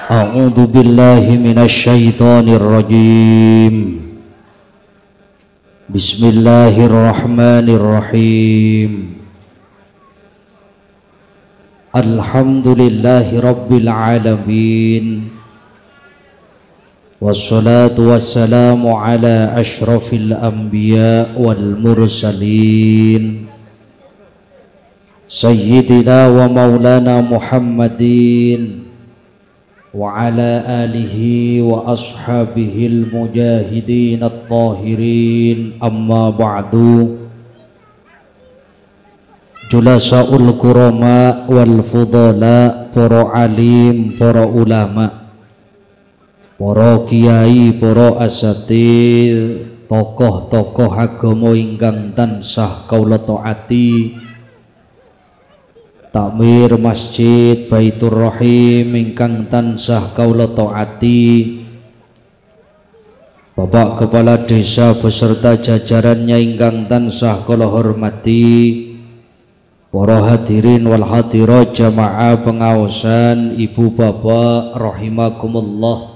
A'udzu billahi minasyaitonir rajim. Bismillahirrahmanirrahim. Alhamdulillahi rabbil alamin. Wassalatu wassalamu ala asyrafil anbiya wal mursalin. Sayyidina wa maulana Muhammadin wa ala alihi wa ashabihil mujahidin at-tahirin, amma ba'du. Julasa'ul kurama wal fudala, para alim, para ulama, para kiai, para asatidz, tokoh-tokoh agama ingkang tansah kaula taati, takmir Masjid Baitur Rahim ingkang tansah kaula taati, Bapak Kepala Desa beserta jajarannya ingkang tansah kaula hormati, para hadirin wal hadirat jamaah pengaosan, ibu bapak rahimakumullah.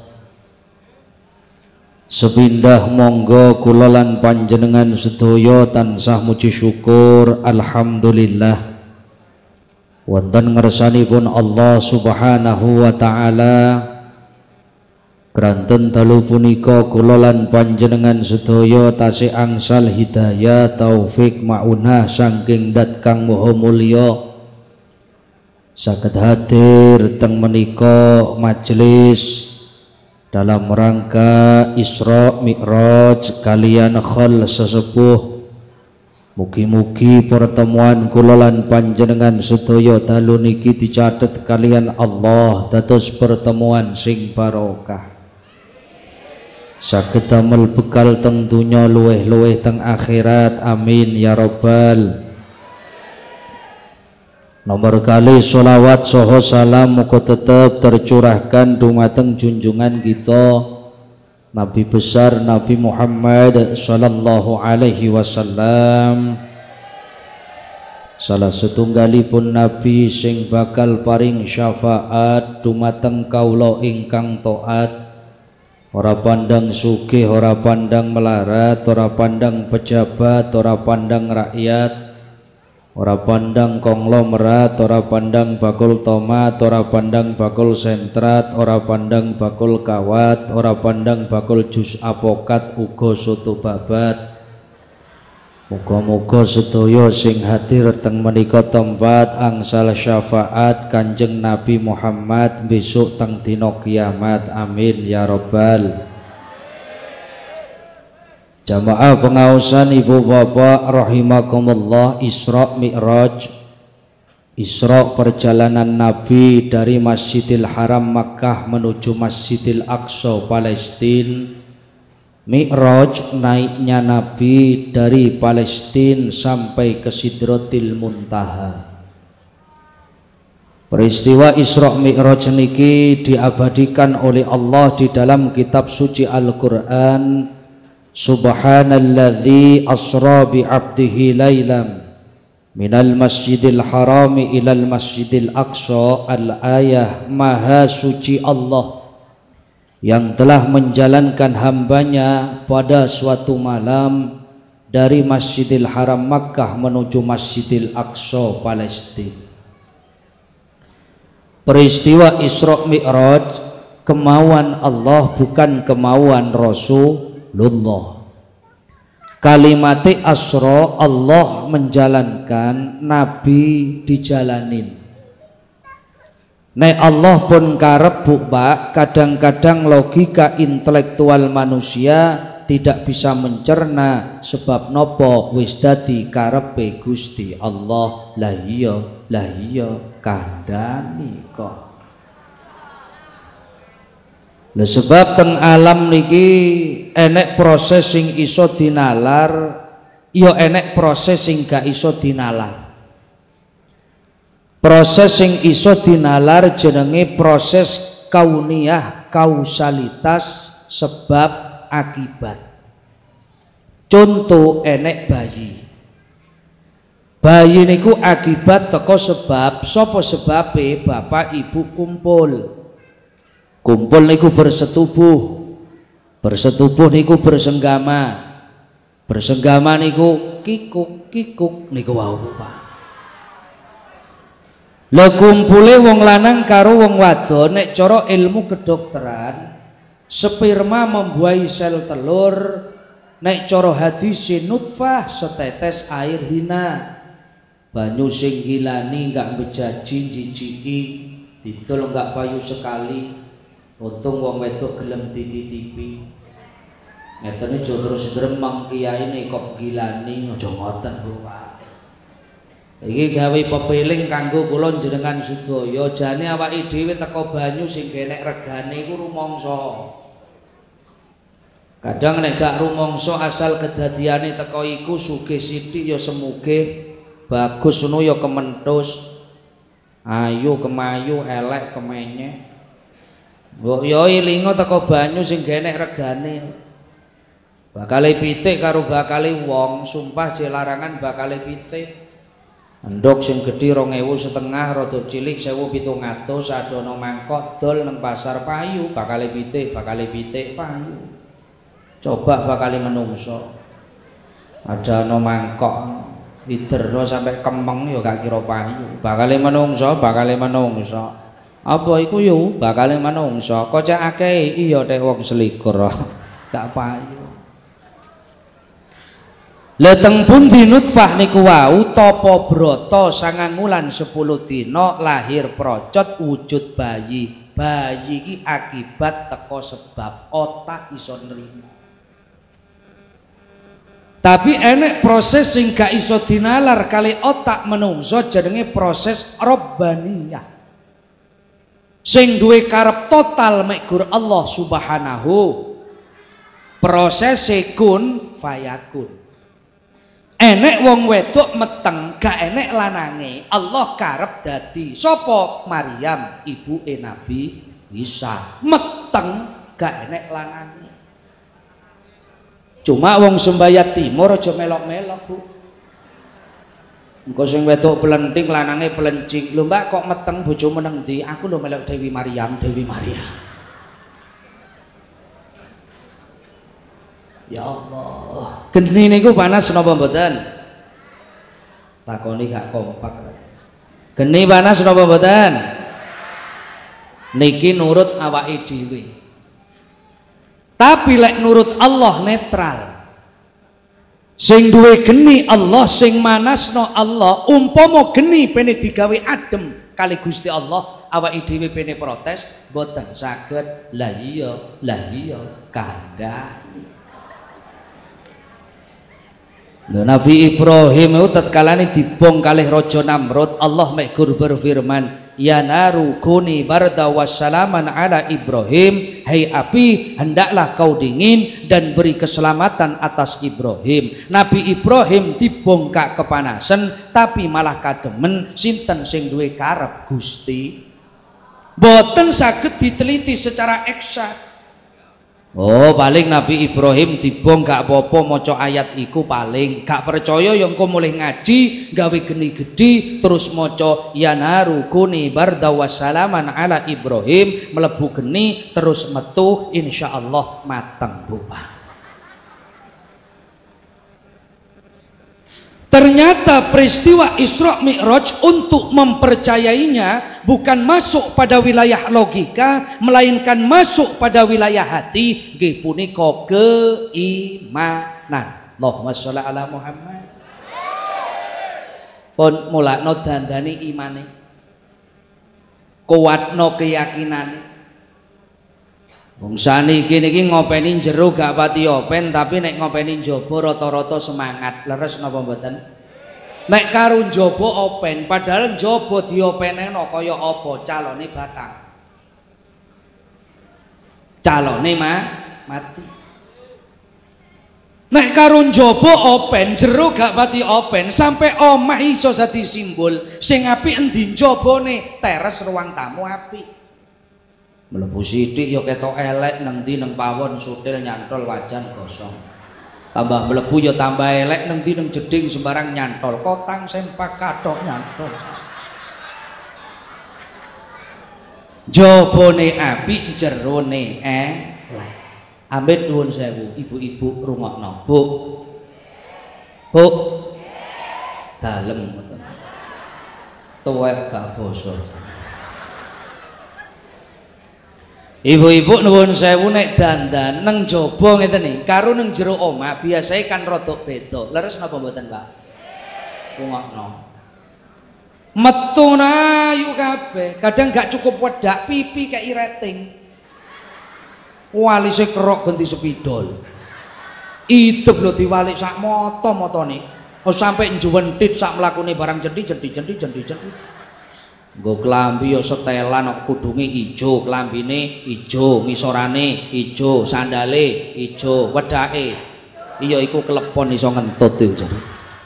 Sepindah monggo kula lan panjenengan sedaya tansah muji syukur alhamdulillah wonten ngersanipun Allah Subhanahu wa taala. Kranten dalu punika kula lan panjenengan sedaya tasih angsal hidayah taufik maunah saking Dat Kang Maha Mulya saged hadir teng menika majelis dalam rangka Isra Mi'raj kalian khol sesepuh. Mugi-mugi pertemuan kula lan panjenengan sedaya dalu niki dicatet kalian Allah dados pertemuan sing barokah, saged damel bekal teng dunya luweh-luweh teng akhirat, amin ya rabbal. Nomor kali sholawat saha salam muga tetep tercurahkan dumateng junjungan kita Nabi besar Nabi Muhammad sallallahu alaihi wasallam, salah setunggalipun nabi sing bakal paring syafaat dumateng kaula ingkang taat, ora pandang sugih, ora pandang melarat, ora pandang pejabat, ora pandang rakyat, ora pandang konglomerat, ora pandang bakul tomat, ora pandang bakul sentrat, ora pandang bakul kawat, ora pandang bakul jus apokat uga soto babat. Muga-muga sedaya sing hadir teng menika tempat angsal syafaat Kanjeng Nabi Muhammad besok teng dina kiamat, amin ya rabbal. Jamaah pengaosan ibu bapak rahimakumullah, Isra Mi'raj, Isra perjalanan Nabi dari Masjidil Haram Makkah menuju Masjidil Aqsa Palestina. Mi'raj naiknya Nabi dari Palestina sampai ke Sidratil Muntaha. Peristiwa Isra Mi'raj niki diabadikan oleh Allah di dalam kitab suci Al-Qur'an. Subhanalladzi asra bi 'abdihi lailam minal masjidil harami ilal masjidil aqsa. Al-ayah, maha suci Allah yang telah menjalankan hambanya pada suatu malam dari Masjidil Haram Makkah menuju Masjidil Aqsa Palestina. Peristiwa Isra Mi'raj kemauan Allah, bukan kemauan Rasulullah. Kalimati asra, Allah menjalankan, Nabi dijalanin. Nek Allah pun karep bu pak, kadang-kadang logika intelektual manusia tidak bisa mencerna sebab nopo wis dadi karepe Gusti Allah. Lah iya kandhani kok. Lah sebab teng alam niki enek proses sing iso dinalar, ya enek proses sing gak iso dinalar. Proses sing iso dinalar jenenge proses kauniyah, kausalitas, sebab akibat. Contoh enek bayi. Bayi niku akibat teko sebab, sapa sebabe? Bapak ibu kumpul. Kumpul niku bersetubuh. Bersetubuh niku bersenggama. Bersenggama niku kikuk niku wau Pak. Lah kumpule wong lanang karo wong wadon nek cara ilmu kedokteran sperma membuahi sel telur, nek cara hadis nutfah setetes air hina. Banyu sing gilani enggak bejaji jijiki, didol enggak payu sekali. Untung wong wedok gelem tititipi. Ngeten aja terus gremeng kiyaine kok gilani aja ngoten Bu Pak. Iki gawe pepiling kanggo kula njenengan sedaya, jane awake dhewe teko banyu sing genek regane iku rumangsa. Kadang nek gak rumangsa asal kedadiane teko iku sugih sithik ya semugih, bagus ngono ya kementhus, ayu kemayu, elek kemenyek. Mbok yo ilinga teko banyu sing genek regane. Bakale pitik karo bakale wong, sumpah je larangan bakale pitik. Endok sing gedhi 2.500 rada cilik 1.700 adono mangkok dol nang pasar payu bakale pitik payu. Coba bakale menungso. Adono mangkok widerno sampai kemeng ya gak kira payu. Bakale menungso. Apa iku yo bakale menungso. Kocak akeh iya teh wong selikur gak payu. Leteng pundi nutfah niku wau tapa brata 9 wulan 10 dina lahir procot wujud bayi. Bayi iki akibat teko sebab otak iso nrimo. Tapi enek proses sing gak iso dinalar kali otak menungso jenenge proses robbaniyah. Sing duwe karep total mek Gur Allah Subhanahu. Proses kun fayakun. Enek wong wedok meteng gak enek lanange Allah karep dadi sapa? Maryam ibuke Nabi Isa meteng gak enek lanange. Cuma wong sembayat timur aja melok-melok Bu. Engko sing wedok pelenting lanange pelencing. Lho Mbak kok meteng bojomu nang ndi? Aku lho melok Dewi Maryam. Ya Allah. Geni niku panas napa mboten? Takoni gak kompak. Geni panas napa mboten? Niki nurut awake dhewe. Tapi lek nurut Allah netral. Sing duwe geni Allah, sing manasno Allah, umpama geni pene digawe adem kali Gusti Allah, awake dhewe pene protes, mboten saged. Lah iya kandhani. Nabi Ibrahim itu tatkalane dibong kalih Raja Namrud, Allah mek gur berfirman, ya naru kuni barda wassalaman ala Ibrahim, hai api hendaklah kau dingin dan beri keselamatan atas Ibrahim. Nabi Ibrahim dibongkak kepanasan tapi malah kademen. Sinten sing duwe karep Gusti, boten saged diteliti secara eksak. Oh paling Nabi Ibrahim dibong gak apa-apa maca ayat iku, paling gak percaya yang engko mulih ngaji gawe geni gedhi terus maca ya naru kuni barda wassalaman ala Ibrahim, mlebu geni terus metu insyaallah mateng Bu. Ternyata peristiwa Isra Mi'raj untuk mempercayainya bukan masuk pada wilayah logika, melainkan masuk pada wilayah hati. Nggih punika keimanan. Allahumma sholli ala Muhammad. Pun mulakno dandani imane, kuatno keyakinane. Wong saniki niki ngopeni jero gak pati open, tapi nek ngopeni njaba rata-rata semangat. Leres napa mboten? Nek karo njaba open, padahal njaba diopeneno kaya apa calone batang. Calone mati. Nek karo njaba open, jero gak pati open, sampai omah iso dadi simbol. Sing apik endi njabane? Teres ruang tamu apik. Mlebu sithik ya ketok elek, nang ndi nang pawon sutil nyantol wajan gosong. Tambah mlebu ya tambah elek, nang ndi nang jeding sembarang nyantol, kotang sempak kathok nyantol. jabane apik jerone elek. Amit nuwun sewu ibu-ibu rungokno. Bu. Bu. Dalem ngoten. Tuwek gak basa. Ibu-ibu nuwun sewu nek dandan nang jaba ngeten iki karo nang jero omah biasane kan rada beda. Leres napa mboten, Pak? Rungokno. Metu ayu kabeh, kadang gak cukup wedak pipi kei rating. Walise kerok ganti sepidol. Idep lho diwalik sak moto-motone. Oh sampai njuwentit sak mlakune barang cendi. Nggo klambi ya setelan kok kudunge ijo, klambine ijo, ngisorane ijo, sandale ijo, wedake iya iku klepon iso ngentut iki jare.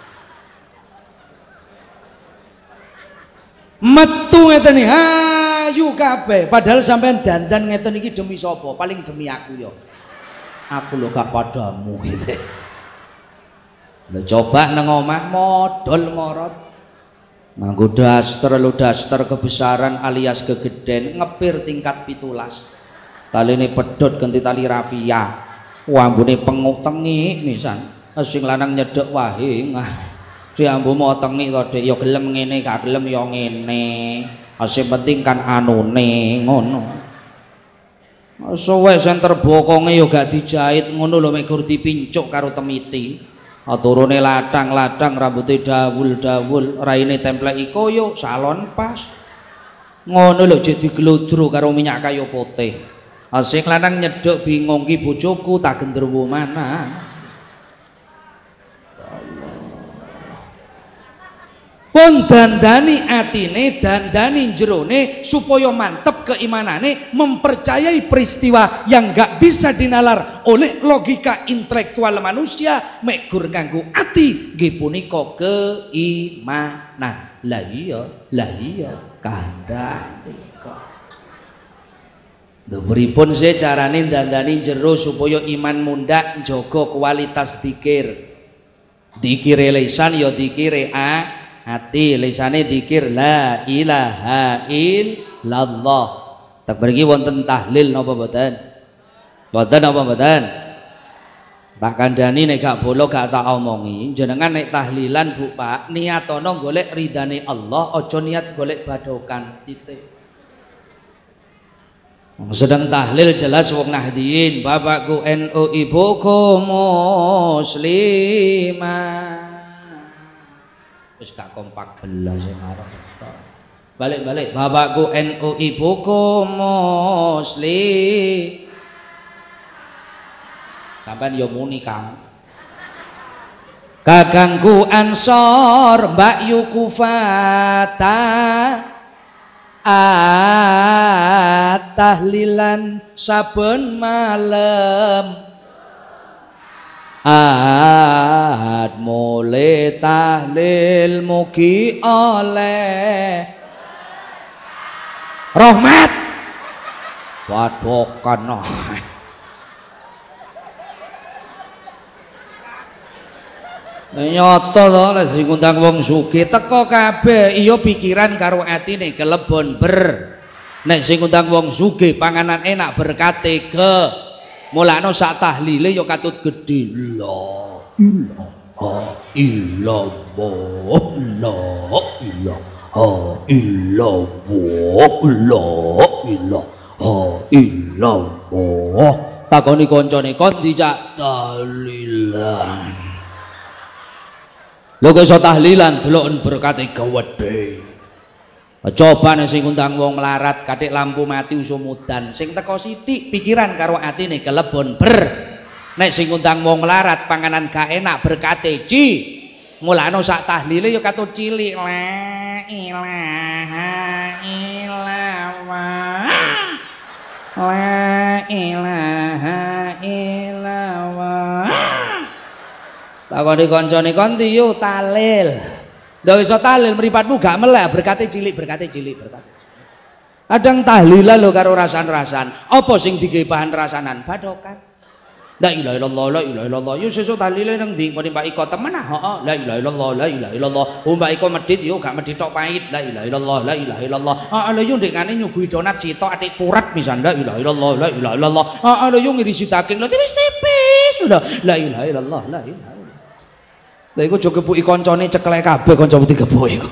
Metu ngeten iki ayu kabeh padahal sampean dandan ngeten iki demi sapa? Paling demi aku ya. Aku lho gak padamu gitu. Lho coba nang omah modal morot. Nganggo daster kebesaran alias kegeden ngepir tingkat 17. Taline pedhot ganti tali rafia. Ambune penguk tengik misan. Sing lanang nyedhek wae ngah. Diambu mau tengik to, Dik. Ya gelem ngene, gak gelem ya ngene. Sing penting kan anune ngono. Suwe senter bokonge ya gak dijahit ngono lho mek gur dipincuk karo temiti. Turune latang-latang rambutnya dawul-dawul raine templek koyo salon pas ngono lho jadi glodro karo minyak kayu putih. Sing lanang nyedhek bingung ki bojoku tak gendruwo mana. Pun dandani atine, dandani jerone supaya mantep keimanane, mempercayai peristiwa yang gak bisa dinalar oleh logika intelektual manusia, mek gur nganggo ati nggih punika keimanan. Lah iya kandhane kok. Lho pripun sih carane dandani jero supaya iman mundhak, njaga kualitas zikir. Dikire lisan ya dikire hati, lisane dzikir la ilaha illallah. Tak pergi wonten tahlil napa mboten? Mboten apa mboten? Tak kandhani nek gak bolo gak tak omongi, jenengan nek tahlilan Bu Pak, niatono golek ridane Allah, aja niat golek badokan titik. Sedang tahlil jelas wong Nahdiyin, bapakku NU, ibuku muslimah. Wis gak kompak belas sing arep. Balik-balik bapakku NU ibuku muslim. Sampeyan yo muni Kang. Kakangku Ansor, Mbak Yuku Fata. Tahlilan saben malam. Mulai tahlil mugi oleh rahmat wadokan nyoto to lek sing ngundang wong sugih teko kabeh iya pikiran karo atine kelebon nek sing ngundang wong sugih panganan enak berkate mulane sak tahlile ya katut gedhe la ilaha illallah la ilaha illallah la ilaha illallah. Takoni kancane kon dijak tahlilan. Lho kok iso tahlilan deloken berkate gawedhe. Coba nek sing ngundang wong melarat kathik lampu mati usumudan sing teko sithik pikiran karo atine kelebon nek sing ngundang wong melarat panganan gak enak berkate ci mulane sak tahlile ya katut cilik la ilaha illallah la ilaha illallah. Takoni kancane kon tiyu talil. Ndak iso tahlil mripatmu gak melek berkate cilik berkate. Kadang tahlilan lho karo rasan-rasan. Apa sing digawe bahan rasanan? Badokan. La ilaha illallah, la ilaha illallah. Yo sesuk tahlile nang ndi? Ngene Mbak Iko temen ah, heeh. La ilaha illallah, la ilaha illallah. Oh Mbak Iko medhit yo gak medhit tok pahit. La ilaha illallah, la ilaha illallah. Heeh lho yo ndek ngene nyuguhi donat sitok atik purat misan. La ilaha illallah, la ilaha illallah. Heeh lho yo ngirisi daging lho tipis-tipis. La ilaha illallah, la ilaha illallah. Lah iku aja kepuki kancane ceklek kabeh kanca digepuki iku.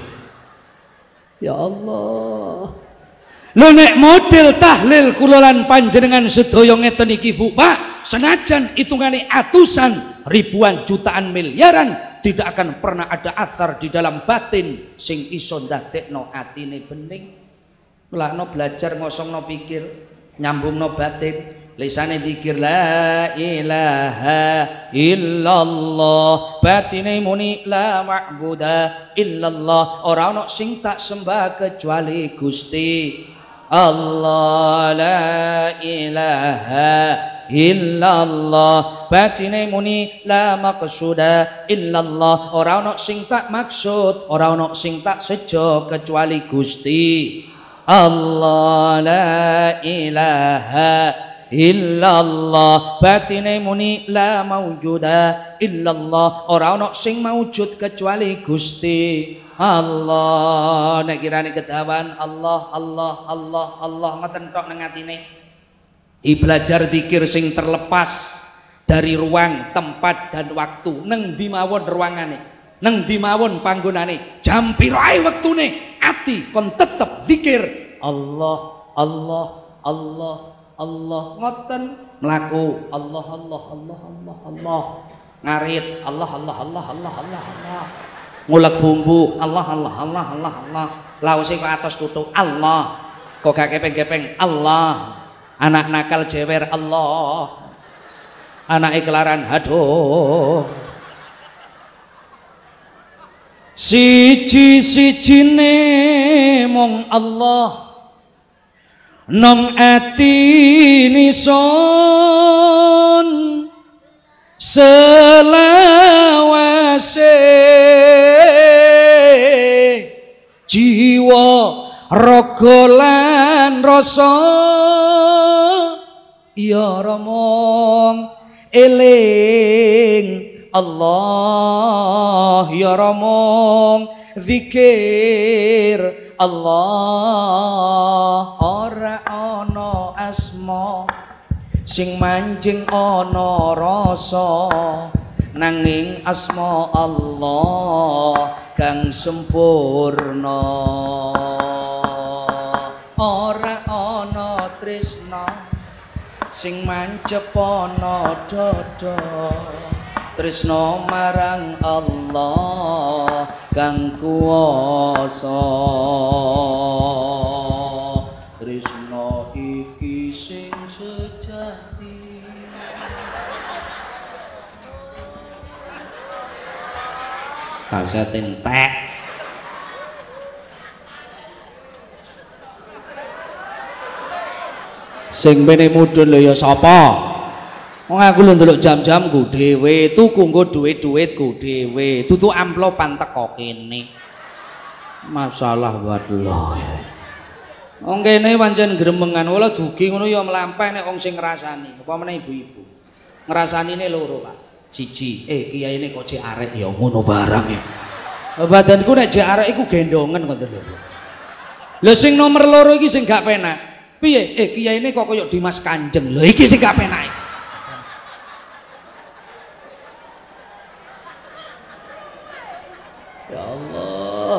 Ya Allah. Lho nek model tahlil kula lan panjenengan sedaya ngeten iki Bu, Pak. Senajan hitungane atusan, ribuan, jutaan, miliaran, tidak akan pernah ada asar di dalam batin sing iso ndadekno atine bening. Mulane belajar ngosongno pikir, nyambungno batin, lisane zikir la ilaha illallah, batine muni la ma'buda illallah, ora ana sing tak sembah kecuali Gusti Allah. La ilaha illallah, batine muni la maqsuda illallah, ora ana sing tak maksud, ora ana sing tak sejo kecuali Gusti Allah. La ilaha illallah, batine muni la maujuda illallah, ora ana sing maujud kecuali Gusti Allah. Nek kirane kedawan Allah Allah Allah Allah ngoten tok nang atine. Belajar zikir sing terlepas dari ruang, tempat dan waktu. Neng ndi mawon ruangane, neng ndi mawon panggonane, jam piro ae wektune, ati kon tetep zikir Allah Allah Allah Allah ngoten mlaku Allah Allah Allah Allah Allah, ngarit Allah Allah Allah Allah Allah Allah, ngulek bumbu Allah Allah Allah Allah Allah, lause kok atos kutu Allah, kok gak kepeng-kepeng Allah, anak nakal jewer Allah, anak kelaran haduh, siji-sijine mong Allah, nom ati nison selawase jiwa raga lan rasa ya ramong eling Allah, ya ramong zikir Allah, ora ana asma sing manjing ana rasa, nanging asma Allah kang sempurna. Ora ana tresna sing mancep ana dada, tresna marang Allah kang kuwasa. Tresna iki sing sejati. Kaset entek. Sing mene mudhun lho ya sapa? Wong aku lho ndelok jam-jamku dhewe, tuku nggo dhuwit-dhuwitku dhewe, dudu amplopan teko kene. Masalah wadlah. Wong kene pancen gremengan, wala dugi ngono ya mlampah nek wong sing ngrasani. Apa meneh ibu-ibu. Ngrasanine loro, Pak. Siji, kiyaine kok jek arek ya ngono barang ya. Badanku nek jek arek iku gendongen ngoten lho. Lha sing nomor loro iki sing gak penak. Piye? Kiyaine kok koyo Dimas Kanjeng. Lho iki sing gak penak. Ya Allah.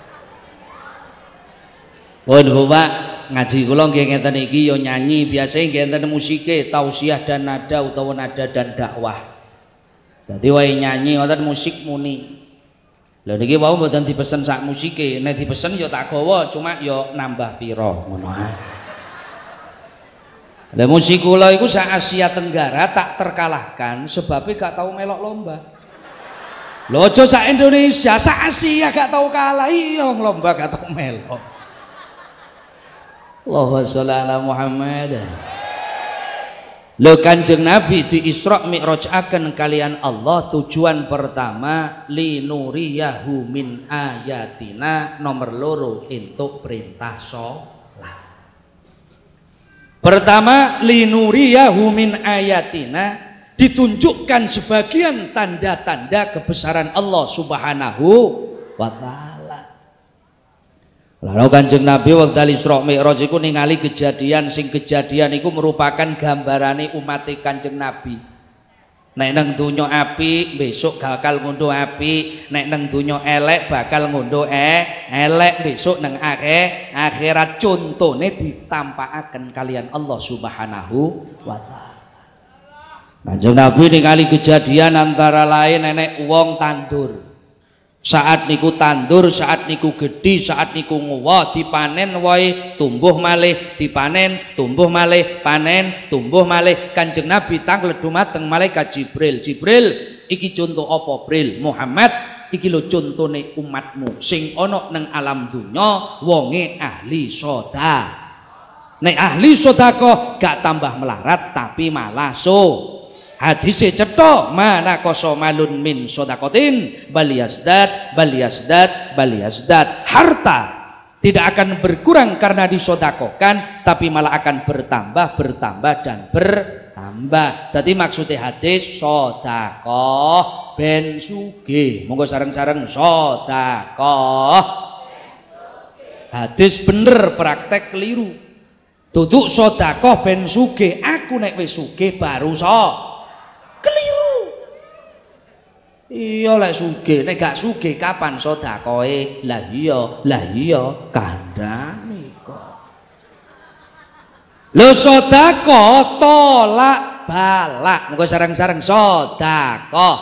Pun Bapak, ngaji kula nggih ngeten iki ya nyanyi, biasa nggih enten musike, tausiah dan nada utawa nada dan dakwah. Dadi wae nyanyi wonten musik muni. Lha niki wau mboten dipesen sak musike, nek dipesen ya tak gawa, cuma ya nambah pira ngono ae. Lah musik kula iku sak Asia Tenggara tak terkalahkan sebabnya gak tau melok lomba. Lho aja sak Indonesia, sak Asia gak tau kalah, iya wong lomba gak tau melok. Allahumma sholli ala Muhammad. Lho Kanjeng Nabi di Isra Mi'rajaken kalian Allah, tujuan pertama linuriyahu min ayatina, nomor loro entuk perintah sholat. Pertama linuriyahu min ayatina, ditunjukkan sebagian tanda-tanda kebesaran Allah Subhanahu wa taala. Lalu Kanjeng Nabi wekdal Isra Mi'raj iku ningali kejadian iku merupakan gambarane umat Kanjeng Nabi. Nek nang donya apik besok bakal ngundho apik, nek nang donya elek bakal ngundho elek besok nang akhirat. Contone ditampakaken kalian Allah Subhanahu wa taala. Kanjeng Nabi ningali kejadian antara lain nenek wong tandur. Saat niku tandur, saat niku gedhi, saat niku nguwa, dipanen wae tumbuh malih, dipanen tumbuh malih, panen tumbuh malih. Kanjeng Nabi tanglet dumateng malaikat Jibril. Jibril, iki contoh apa, Bril? Muhammad, iki lho contone umatmu sing ana nang alam dunya wonge ahli sedekah. Nek ahli sedekah gak tambah melarat tapi malah hadis cetha mana koso malun min sodakotin baliyasdat harta tidak akan berkurang karena disodakokan tapi malah akan bertambah dan bertambah. Jadi maksudnya hadis sodakoh ben sugih. Monggo sareng-sareng sodakoh. Hadis bener, praktek keliru. Duduk sodakoh ben sugih, aku nek wis sugih baru keliru. Iya lek sugih, nek gak sugih kapan sedekahe? Lah iya kandhane kok. Lho sedekah tolak balak. Muga sareng-sareng sedekah.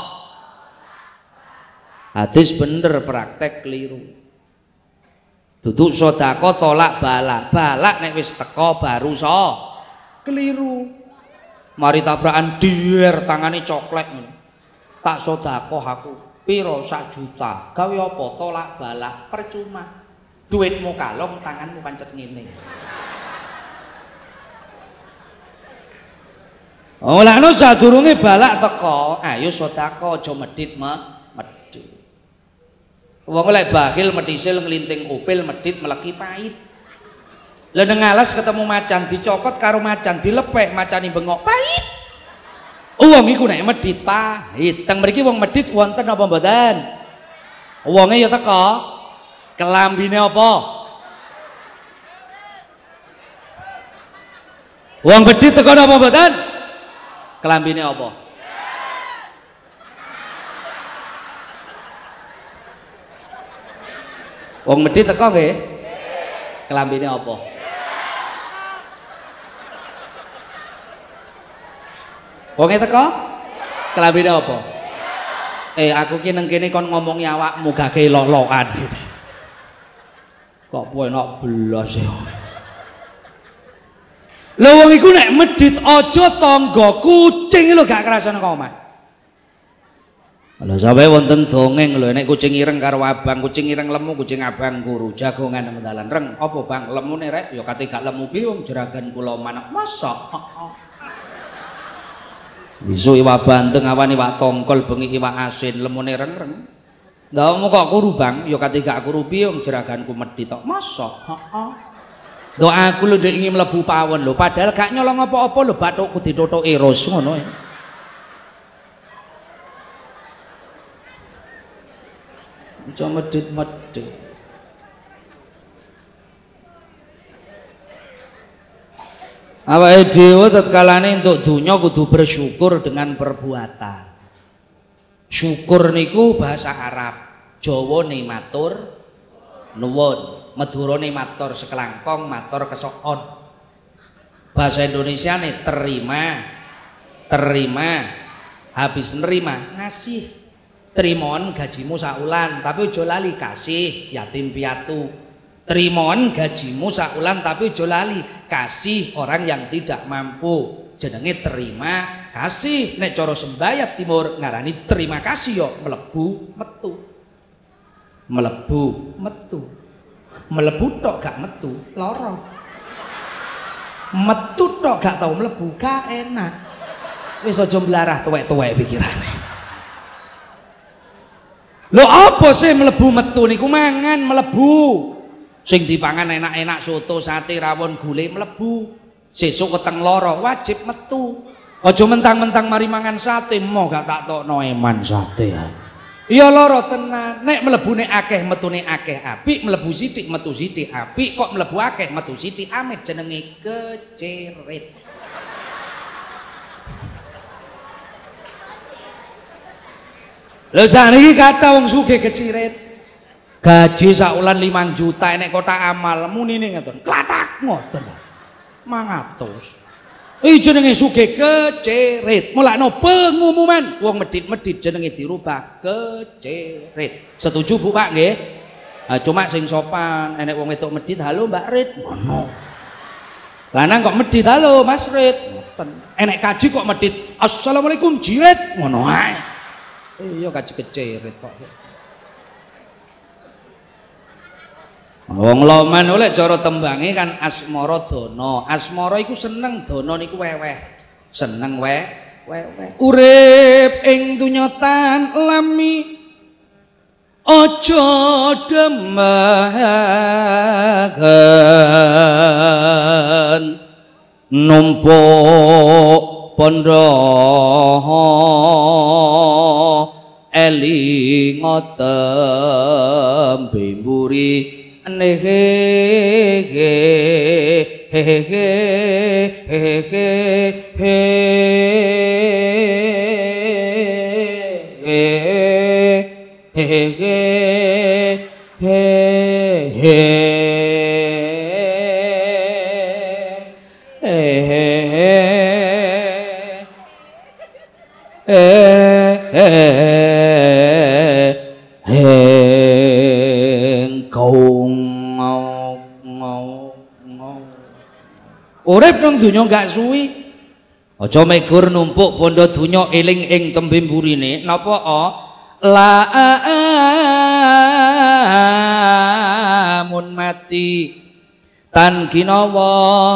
Hadis bener, praktek keliru. Duduk sedekah tolak balak. Balak nek wis teko baru keliru. Mari tabrakan dier tangane coklek tak sedekah aku piro 1 juta gawe apa tolak balak percuma duitmu kalong tanganmu pancet ngene. Oh lano sadurunge balak teko ayo sedekah aja medhit medhit. Wong lek bakhil medhisil nglinting upil medhit meleki pahit. Lah nang alas ketemu macan dicokot karo macan dilepek macane bengok pahit. Wong iku nek medhit pahit. Teng mriki wong medhit wonten apa mboten? Wonge ya teko. Kelambine apa? Wong medhit teko apa mboten? Kelambine apa? Wong medhit teko nggih? Kelambine apa? Wonge teko? Kelambine apa? Aku ki nang kene kon ngomongi awakmu gak kelolokan gitu. Kok enak belas ya. Lha wong iku nek medhit aja tangga kucing lho gak kerasane kok omah. Lha sampe wonten dongeng lho nek kucing ireng karo abang, kucing ireng lemu, kucing abang guru, jagongan mendalan reng. Apa Bang? Lemune rek ya kate gak lemu piye jeragan kula manak. Mosok. Besok iwak banteng awan iwak tongkol bengi iwak asin lemune reng-reng. Lah kok kuru Bang, ya kate gak kuru piye jeraganku medhit tok. Mosok? Heeh. Doaku lho ndek ingin mlebu pawon lho, padahal gak nyolong apa-apa lho bathukku dituthuki ros ngono ya. Aja medhit-medhit. Awake dhewe tatkalane entuk donya kudu bersyukur dengan perbuatan. Syukur niku bahasa Arab, Jawa ne matur nuwun, Madura ne matur sekelangkong, matur kesokon. Bahasa Indonesia ne terima, habis nerima ngasih. Trimoon gajimu saulan, tapi aja lali kasih yatim piatu. Trimoon gajimu saulan tapi aja lali kasih orang yang tidak mampu. Jenenge terima kasih. Nek cara sembayat timur ngarani terima kasih yo mlebu metu. Mlebu metu. Mlebu tok gak metu, lara. Metu tok gak tau mlebu gak enak. Wis aja mblarah tuwek-tuwek pikirane. Lho apa sih mlebu metu niku mangan mlebu. Sing dipangan enak-enak soto, sate, rawon, gulai mlebu. Sesuk weteng lara wajib metu. Aja mentang-mentang mari mangan sate, mo gak tak tokno eman sate ya. Ya lara tenan, nek mlebune akeh metune akeh apik, mlebu sithik metu sithik apik, kok mlebu akeh metu sithik amit jenenge kecirit. Lho saniki kata wong sugih kecirit. Gaji saulan 5 juta nek kotak amal munine ngoten. Klatak ngoten. 500. Iki jenenge sugih kecirit. Mulakno pengumuman wong medhit-medhit jenenge dirubah kecirit. Setuju Bu Pak nggih? Cuma sing sopan enek wong wedok medhit, "Halo Mbak Rit." Ngono. Lanang kok medhit, "Halo Mas Rit." Ngoten. Enek kaji kok medhit, "Assalamualaikum Jirit." Ngono ae. Iya kaji kecirit kok. Wong loman oleh cara tembange kan asmara dana. Asmara iku seneng, dana niku weweh. Seneng weweh. Urip ing donya tan lami aja demahan numpuk pondho eling tembe mburi urip nang donya gak suwi. Aja megur numpuk bondo donya eling ing tembe mburine. Napa lamun mati tan kinawa.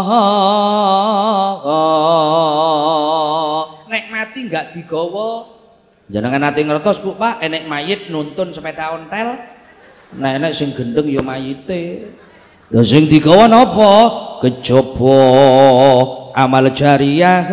Nek mati gak digawa. Jenengan ati ngertos Bu Pak, enek mayit nuntun sepeda ontel. Nek enek sing gendeng ya mayite. Lha sing digawa napa? Kejaba amal jariyah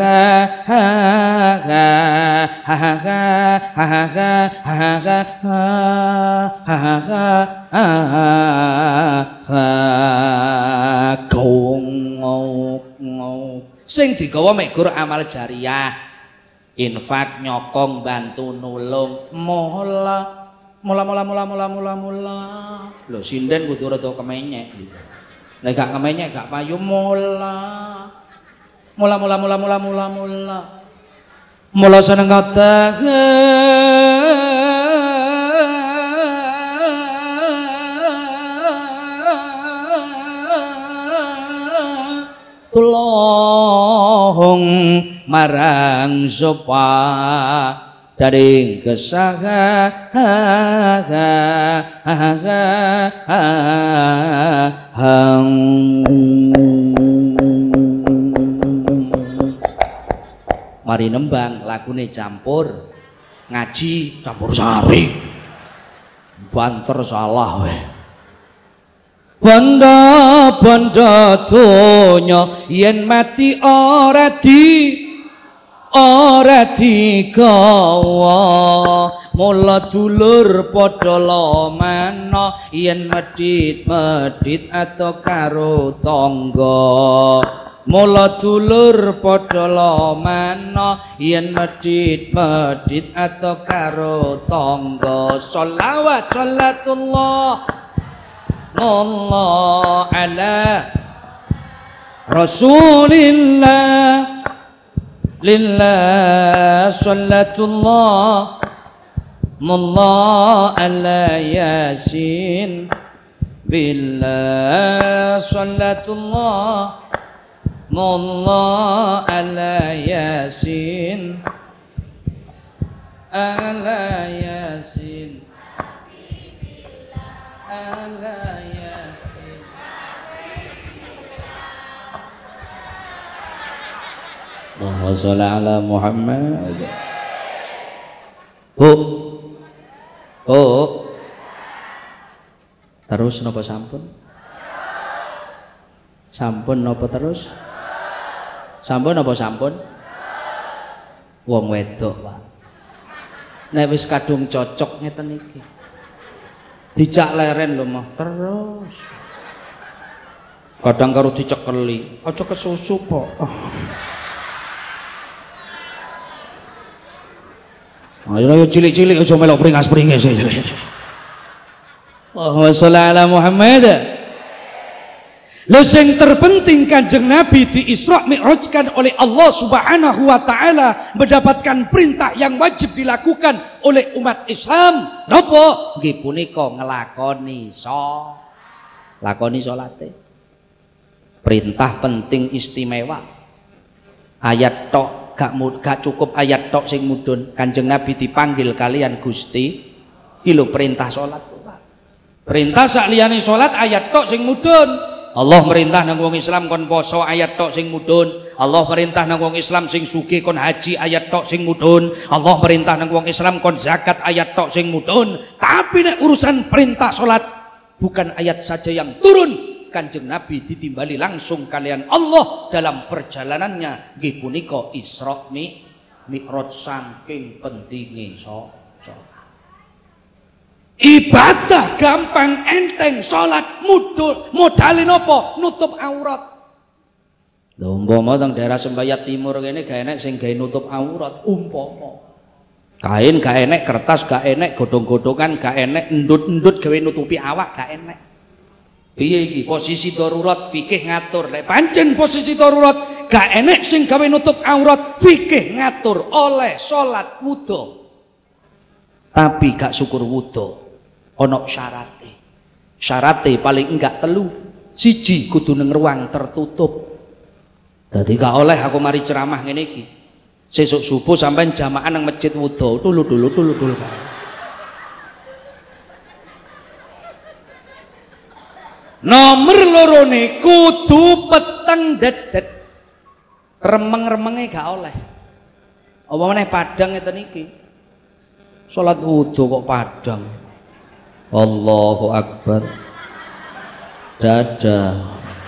sing digawa mek gur amal jariyah, infak, nyokong, bantu nulung, mula lho sinden kudu rada kemenyek. Nek gak kemenyek gak payu mula seneng ngoten tulung marang sopa daring mari nembang lagune campur ngaji campur sari banter salah weh banda donya yen mati ora digawa mula dulur padha lamana yen medhit atau karo tangga mula dulur padha lamana yen medhit atau karo tangga sholawat sholatullah Allah ala Rasulillah lillah sholatullah mullah ala yasin billah sholatullah mullah ala yasin ala yasin ala yasin Allahumma sholli ala Muhammad. Terus napa sampun? Sampun napa terus? Sampun napa sampun? wong wedok, Pak. Nek wis kadung cocok ngeten iki. Dijak leren lho mah terus. Kadang karo dicekeli, aja kesusu kok. Ayo cilik-cilik aja melok pringas-pringis. Allahumma sholli ala Muhammad. Lha sing terpenting Kanjeng Nabi di Isra Mi'rajkan oleh Allah Subhanahu wa taala mendapatkan perintah yang wajib dilakukan oleh umat Islam. Napa? Nggih punika nglakoni salate. Perintah penting istimewa. Ayat tok gak cukup ayat tok sing mudhun. Kanjeng Nabi dipanggil kalian Gusti. Iki lho perintah salat, Pak. Perintah sak liyane salat ayat tok sing mudhun. Allah merintah nang wong Islam kon poso ayat tok sing mudhun. Allah merintah nang wong Islam sing sugih kon haji ayat tok sing mudhun. Allah merintah nang wong Islam kon zakat ayat tok sing mudhun. Tapi nek urusan perintah salat bukan ayat saja yang turun. Kanjeng Nabi ditimbali langsung kalian Allah dalam perjalanannya nggih punika Isra Mi'raj saking pentinge salat. Ibadah gampang enteng, salat modalin apa? Nutup aurat. Lho umpama teng daerah Sembayat Timur kene gak enek sing gawe nutup aurat umpama. Kain gak enek, kertas gak enek, godhong-godhongan gak enek, endut-endut gawe nutupi awak gak enek. Piye iki posisi darurat fikih ngatur. Nek pancen posisi darurat gak enek sing gawe nutup aurat, fikih ngatur oleh salat wudu. Tapi gak syukur wudu. Ana syarate. Syarate paling enggak 3. Siji kudu nang ruang tertutup. Dadi gak oleh aku mari ceramah ngene iki. Sesuk subuh sampean jamaah nang masjid wudu, tulu dulu. Nomor lorone kudu peteng dedet. Remeng-remenge gak oleh. Apa meneh padang ngeten iki. Salat wudu kok padang. Allahu Akbar. Dada.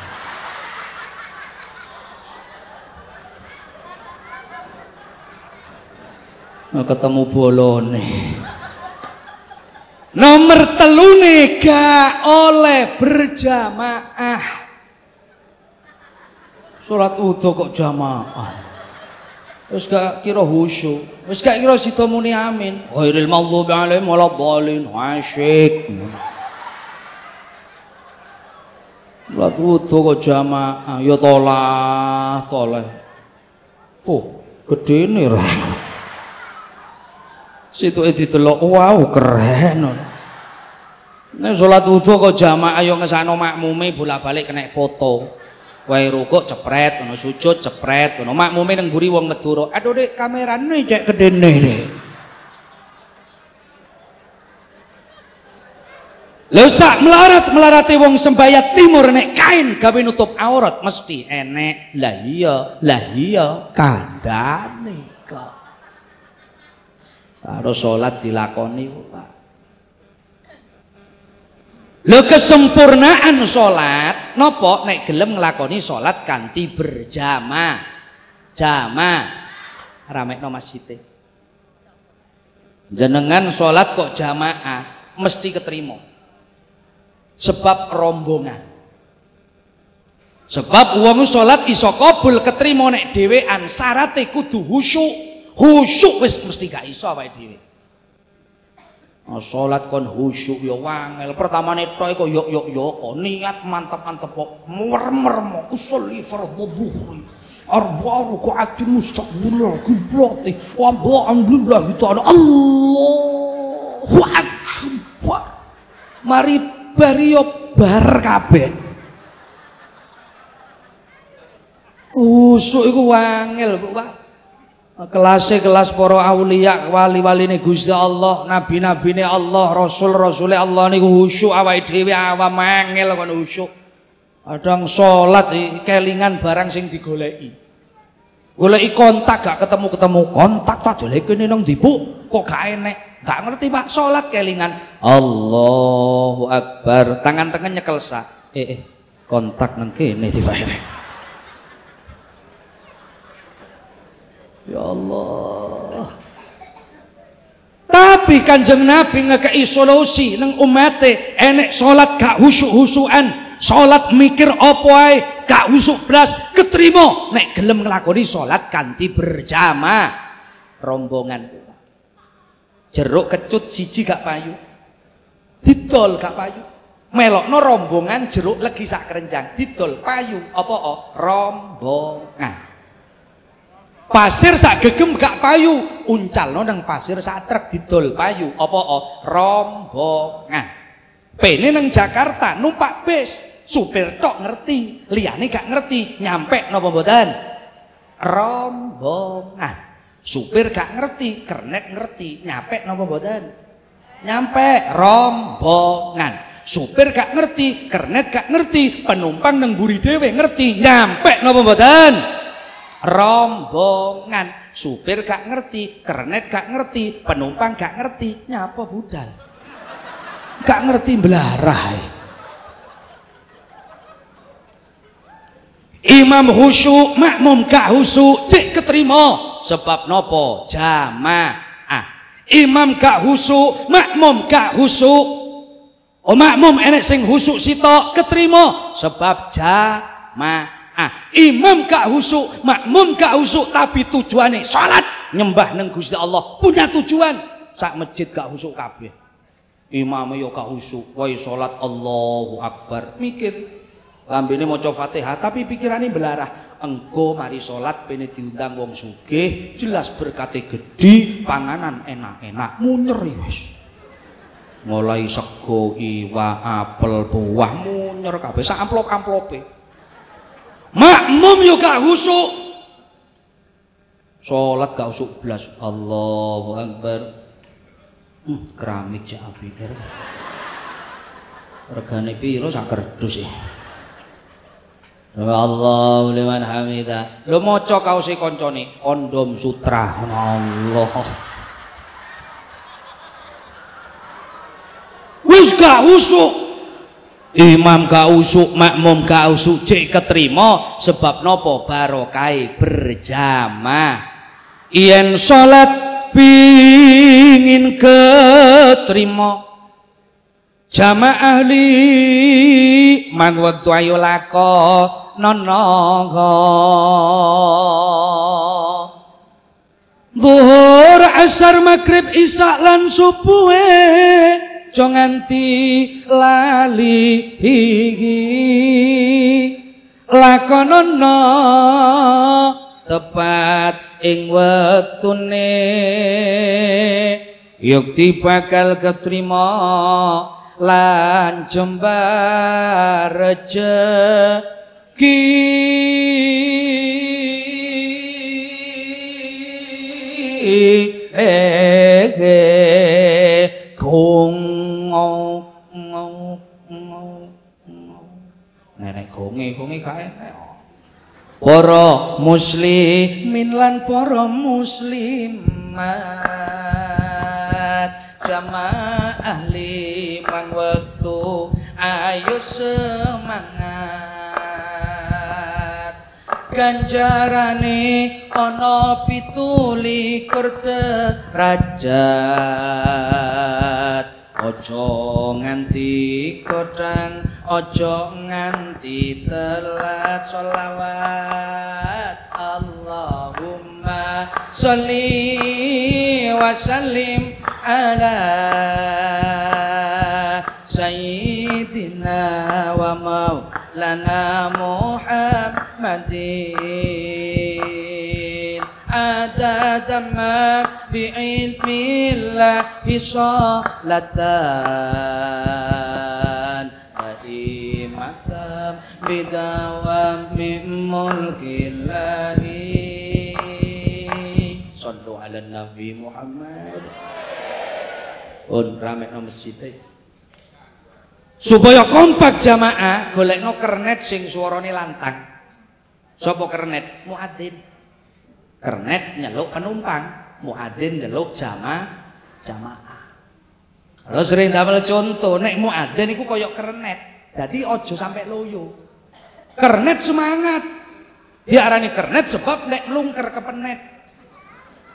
Ketemu bolone. Nomor 3 gak oleh berjamaah. Salat wudu kok jamaah. Wis gak kira khusyuk, wis gak kira sida muni amin. Ghairil maghdubi alaihim waladdallin. Asyik. Salat wudu kok jamaah, ya toleh. Oh, gedene ra. Situke didelok, wow keren. Nek salat wudu kok jamaah ya ngesano makmume bolak-balik kena foto. Wae rukuk cepret, ono sujud cepret, ono makmume nang mburi wong Madura. Aduh Dik, kamerane cek gedene Dik. Lha sak melarat-melarate wong Sembayat Timur nek kain gawe nutup aurat mesti enek. Lah iya kandhane kok. Karo salat dilakoni, Pak. Lho kesempurnaan salat napa nek gelem nglakoni salat kanthi berjamaah. Ramekno masjid. Jenengan salat kok jamaah mesti keterima. Sebab rombongan. Sebab wong salat iso kabul keterima nek dhewean, syarate kudu khusyuk. Khusyuk wis mesti gak iso awake dhewe. Salat kon khusyuk ya wangel. Pertamane tok kok yo niat mantap-mantap kok merem usolli fardhu dhuhri arba'a rakaat mustaqbilal qiblati wa alhamdulillah ta'ala Allahu akbar. Mari bariyo bar kabeh. Khusyuk iku wangel, Pak. Kelas para aulia, wali-waline Gusti Allah, nabi-nabine Allah, rasul-rasule Allah niku khusyuk, awake dhewe awam angel kon khusyuk. Kadang salat kelingan barang sing digoleki. Goleki kontak gak ketemu kontak tak doleke nang ndi Bu? Kok gak enek? Gak ngerti Pak, salat kelingan. Allahu Akbar. Tangan tengen nyekel sak. Kontak nang kene difire. Ya Allah. Tapi Kanjeng Nabi ngekei solusi nang umate, enek salat gak husuk-husukan, salat mikir apa ae, gak husuk blas, ketrima nek gelem nglakoni salat kanthi berjamaah rombongan. Jeruk kecut siji gak payu, didol gak payu, melokno rombongan jeruk legi sak kerenjang, didol payu apa rombongan. Pasir sak gegem gak payu, uncalno nang pasir sak trek didol payu apa rombongan. Pene nang Jakarta numpak bis, supir tok ngerti, liyane gak ngerti, nyampe napa mboten? Rombongan. Supir gak ngerti, kernet ngerti, nyampe napa mboten? Nyampe, rombongan. Supir gak ngerti, kernet gak ngerti, penumpang nang mburi dhewe ngerti, nyampe napa mboten? Rombongan. Supir gak ngerti, kernet gak ngerti, penumpang gak ngerti, nyapa budal? Gak ngerti mblarah. Imam khusyuk, makmum gak khusyuk, cek keterima. Sebab nopo? Jamaah. Imam gak khusyuk, makmum gak khusyuk. Oh makmum enek sing khusyuk sitok, keterima. Sebab jamaah. Imam gak khusyuk, makmum gak khusyuk, tapi tujuane salat nyembah nang Gusti Allah, punya tujuan. Sak masjid gak khusyuk kabeh. Imam yo gak khusyuk, wae salat Allahu Akbar, mikir lambene maca Fatihah tapi pikirane belarah. Engko mari salat pene diundang wong sugih, jelas berkate gedhi, panganan enak-enak, munyer wis. Mulai sego, iwak, apel, buah munyer kabeh sak amplop-amplope. Makmum yo gak khusyuk, salat gak khusyuk blas. Allahu Akbar. Keramik cek apik. Regane piro sak kerdus e? Allahu liman hamidah. Lho maca kause kancane Ondom Sutra. Allah. Wis gak khusyuk. Imam gak usuk, makmum gak usuk, cek keterima. Sebab nopo? Barokai berjamaah. Yen salat pingin keterima, jamaah li man wektu ayo lakonono. Zuhur, asar, maghrib, isya lan subuhe aja nganti lali lakonono tepat ing wektune, yukti bakal ketrima lan jembar rejeki. Nenek gonge kae. Para muslimin lan para muslimat, jamaah limang wektu ayo semangat. Ganjarane ana 17 derajat. Ojo nganti kodang, ojo nganti telat sholawat. Allahumma sholli wa sallim ala sayyidina wa maulana Muhammadin adadama bi'ilmillahi sholatan kaimatan bidawami mulkillahi. Sallu ala Nabi Muhammad. Ramekno masjid supaya kompak jamaah, golekno kernet sing suarane lantang. Sapa kernet? Muadzin. Kernet nyeluk penumpang, muadzin nyeluk jamaah. Kalau sering damel contoh, nek muadzin iku kaya kernet. Dadi aja sampai loyo. Kernet semangat. Diarani kernet sebab nek mlungker kepenet.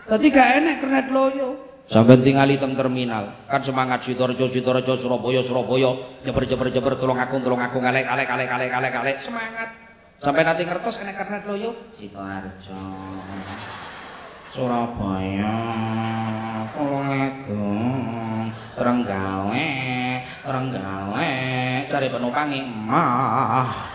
Dadi gak enek kernet loyo. Sampai tingali teng terminal, kan semangat Sidoarjo, Surabaya, jeber, tolong aku, kalek, semangat. Sampai nanti ngertos enek kernet loyo, Sidoarjo, Surabaya, tolong aku, Trenggalek, cari penumpangi, mah.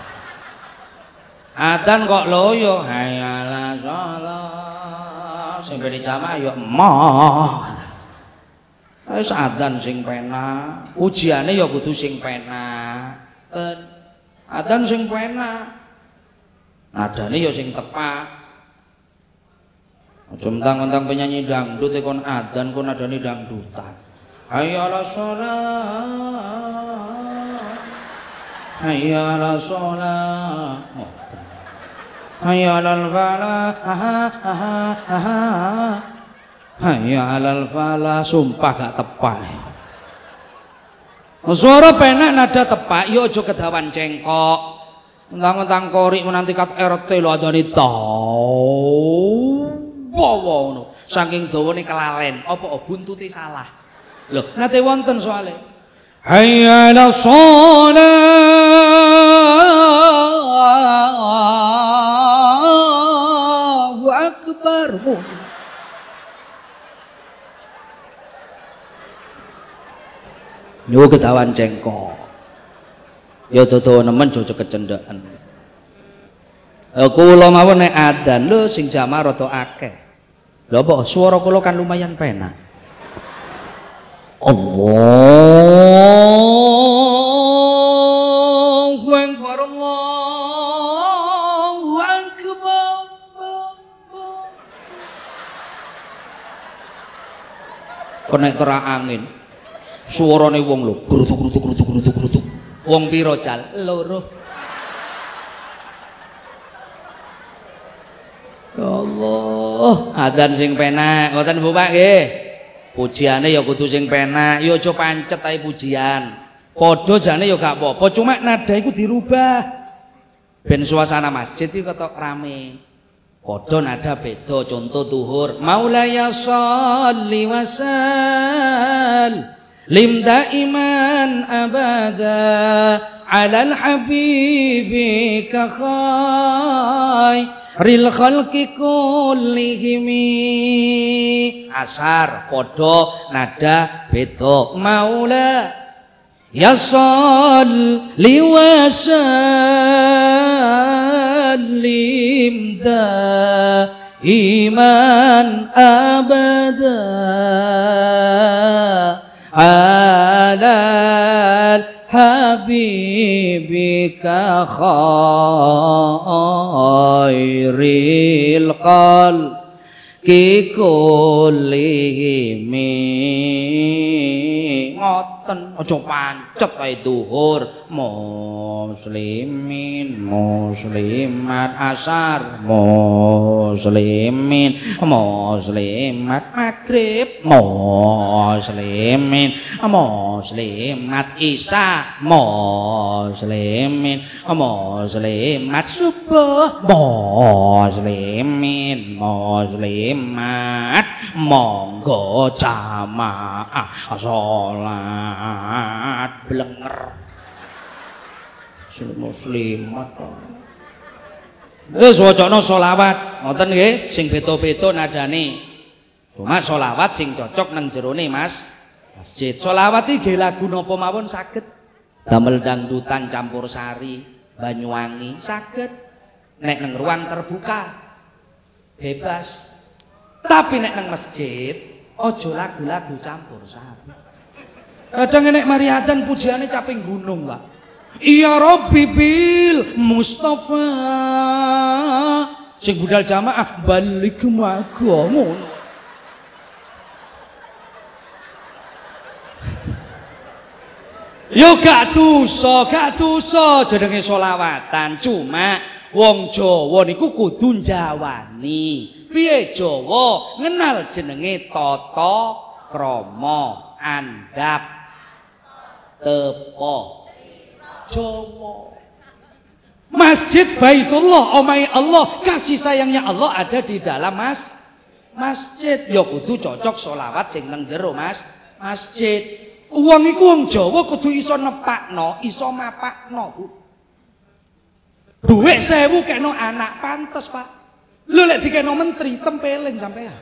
Adzan kok loyo, hayalah sholat, sampai di jamaah yo mah. Wis adzan sing penak, ujiane ya kudu sing penak. Adzan sing penak. Nadane ya sing tepak. Aja mentang-mentang penyanyi dangdut kon adzan kon nadane dangdutan. Hayya sholat. Hayya sholat. Hayya falah. Hayya alal falah, sumpah gak tepak. Suara penak nada tepak, yo aja kedawan cengkok. Mentang-mentang korik menanti kat RT lo adane tau. Bawa ngono. Saking dawane kelalen, apa buntute salah. Lho, nate wonten soalé. Hayya ala Allahu akbar. Yo ketawan cengkok. Ya dodo nemen jojo kecendekan. Kula mawon nek adzan lho sing jamaah rada akeh. Lha apa swara kula kan lumayan penak. Allahu akbar, Allahu akbar. Konek terak angin. Suarane wong lho, grutuk. Wong piro Jal? Loro. Ya Allah, adzan sing penak, ngoten Bu Pak nggih. Pujiane ya kudu sing penak, ya aja pancet ae pujian. Padha jane ya gak apa-apa, cuma nada iku dirubah. Ben suasana masjid iki ketok rame. Padha nada beda, contoh zuhur. Maulaya sholli wa lim daiman abada alal habibika khairil khalqi kullihim. Asar podo nada beda. Maula ya sholli wa sallim daiman abada alal habibika khairil khalqi kullihim. Ngoten aja pancet ae zuhur. Muslimin muslimat asar, muslimin muslimat maghrib, muslimin muslimat isya, muslimin muslimat subuh, muslimin muslimat monggo jamaah salat blenger. Muslimat. Wis wacana selawat, ngoten nggih, sing beda-beda nadane. Cuma selawat sing cocok nang jerone masjid. Selawat iki lagu napa mawon saged. Damel dangdutan campursari, Banyuwangi saged. Nek nang ruang terbuka bebas. Tapi nek nang masjid aja lagu-lagu campursari. Kadang nek mari adzan pujiane caping gunung, Pak. Ya Rabbi bil Mustafa sing budal jamaah balik magamu. Yo gak dosa jenenge selawatan. Cuma wong Jawa niku kudu njawani. Piye Jawa ngenal jenenge tata krama andhap tepa Jawa. Masjid Baitullah, omai Allah, kasih sayangnya Allah ada di dalam masjid. Ya kudu cocok selawat sing nang jero masjid. Wong iku wong Jawa kudu iso nepakno, iso mapakno, Bu. Dhuwit 1000 kena anak pantes, Pak. Lho lek dikena menteri tempeling sampean.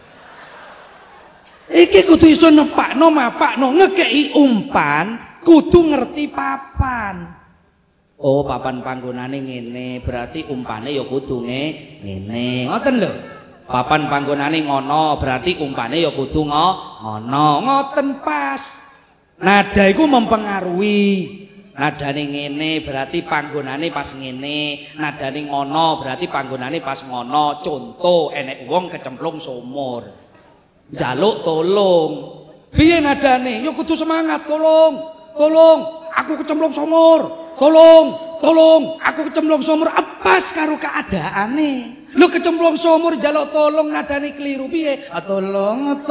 Iki kudu iso nepakno, mapakno, ngekeki umpan, kudu ngerti papan. Oh, papan panggonane ngene, berarti umpane ya kudu ngene. Ngoten lho. Papan panggonane ngono, berarti umpane ya kudu ngono. Ngoten pas. Nada iku mempengaruhi. Nadane ngene berarti panggonane pas ngene, nadane ngono berarti panggonane pas ngono. Contoh enek wong kecemplung sumur. Njaluk tolong. Piye nadane? Ya kudu semangat, tolong. Aku kecemplung sumur. Tolong, aku kecemplung sumur. Pas karo keadaane. Lu kecemplung sumur njaluk tolong nadane keliru piye? Tolong.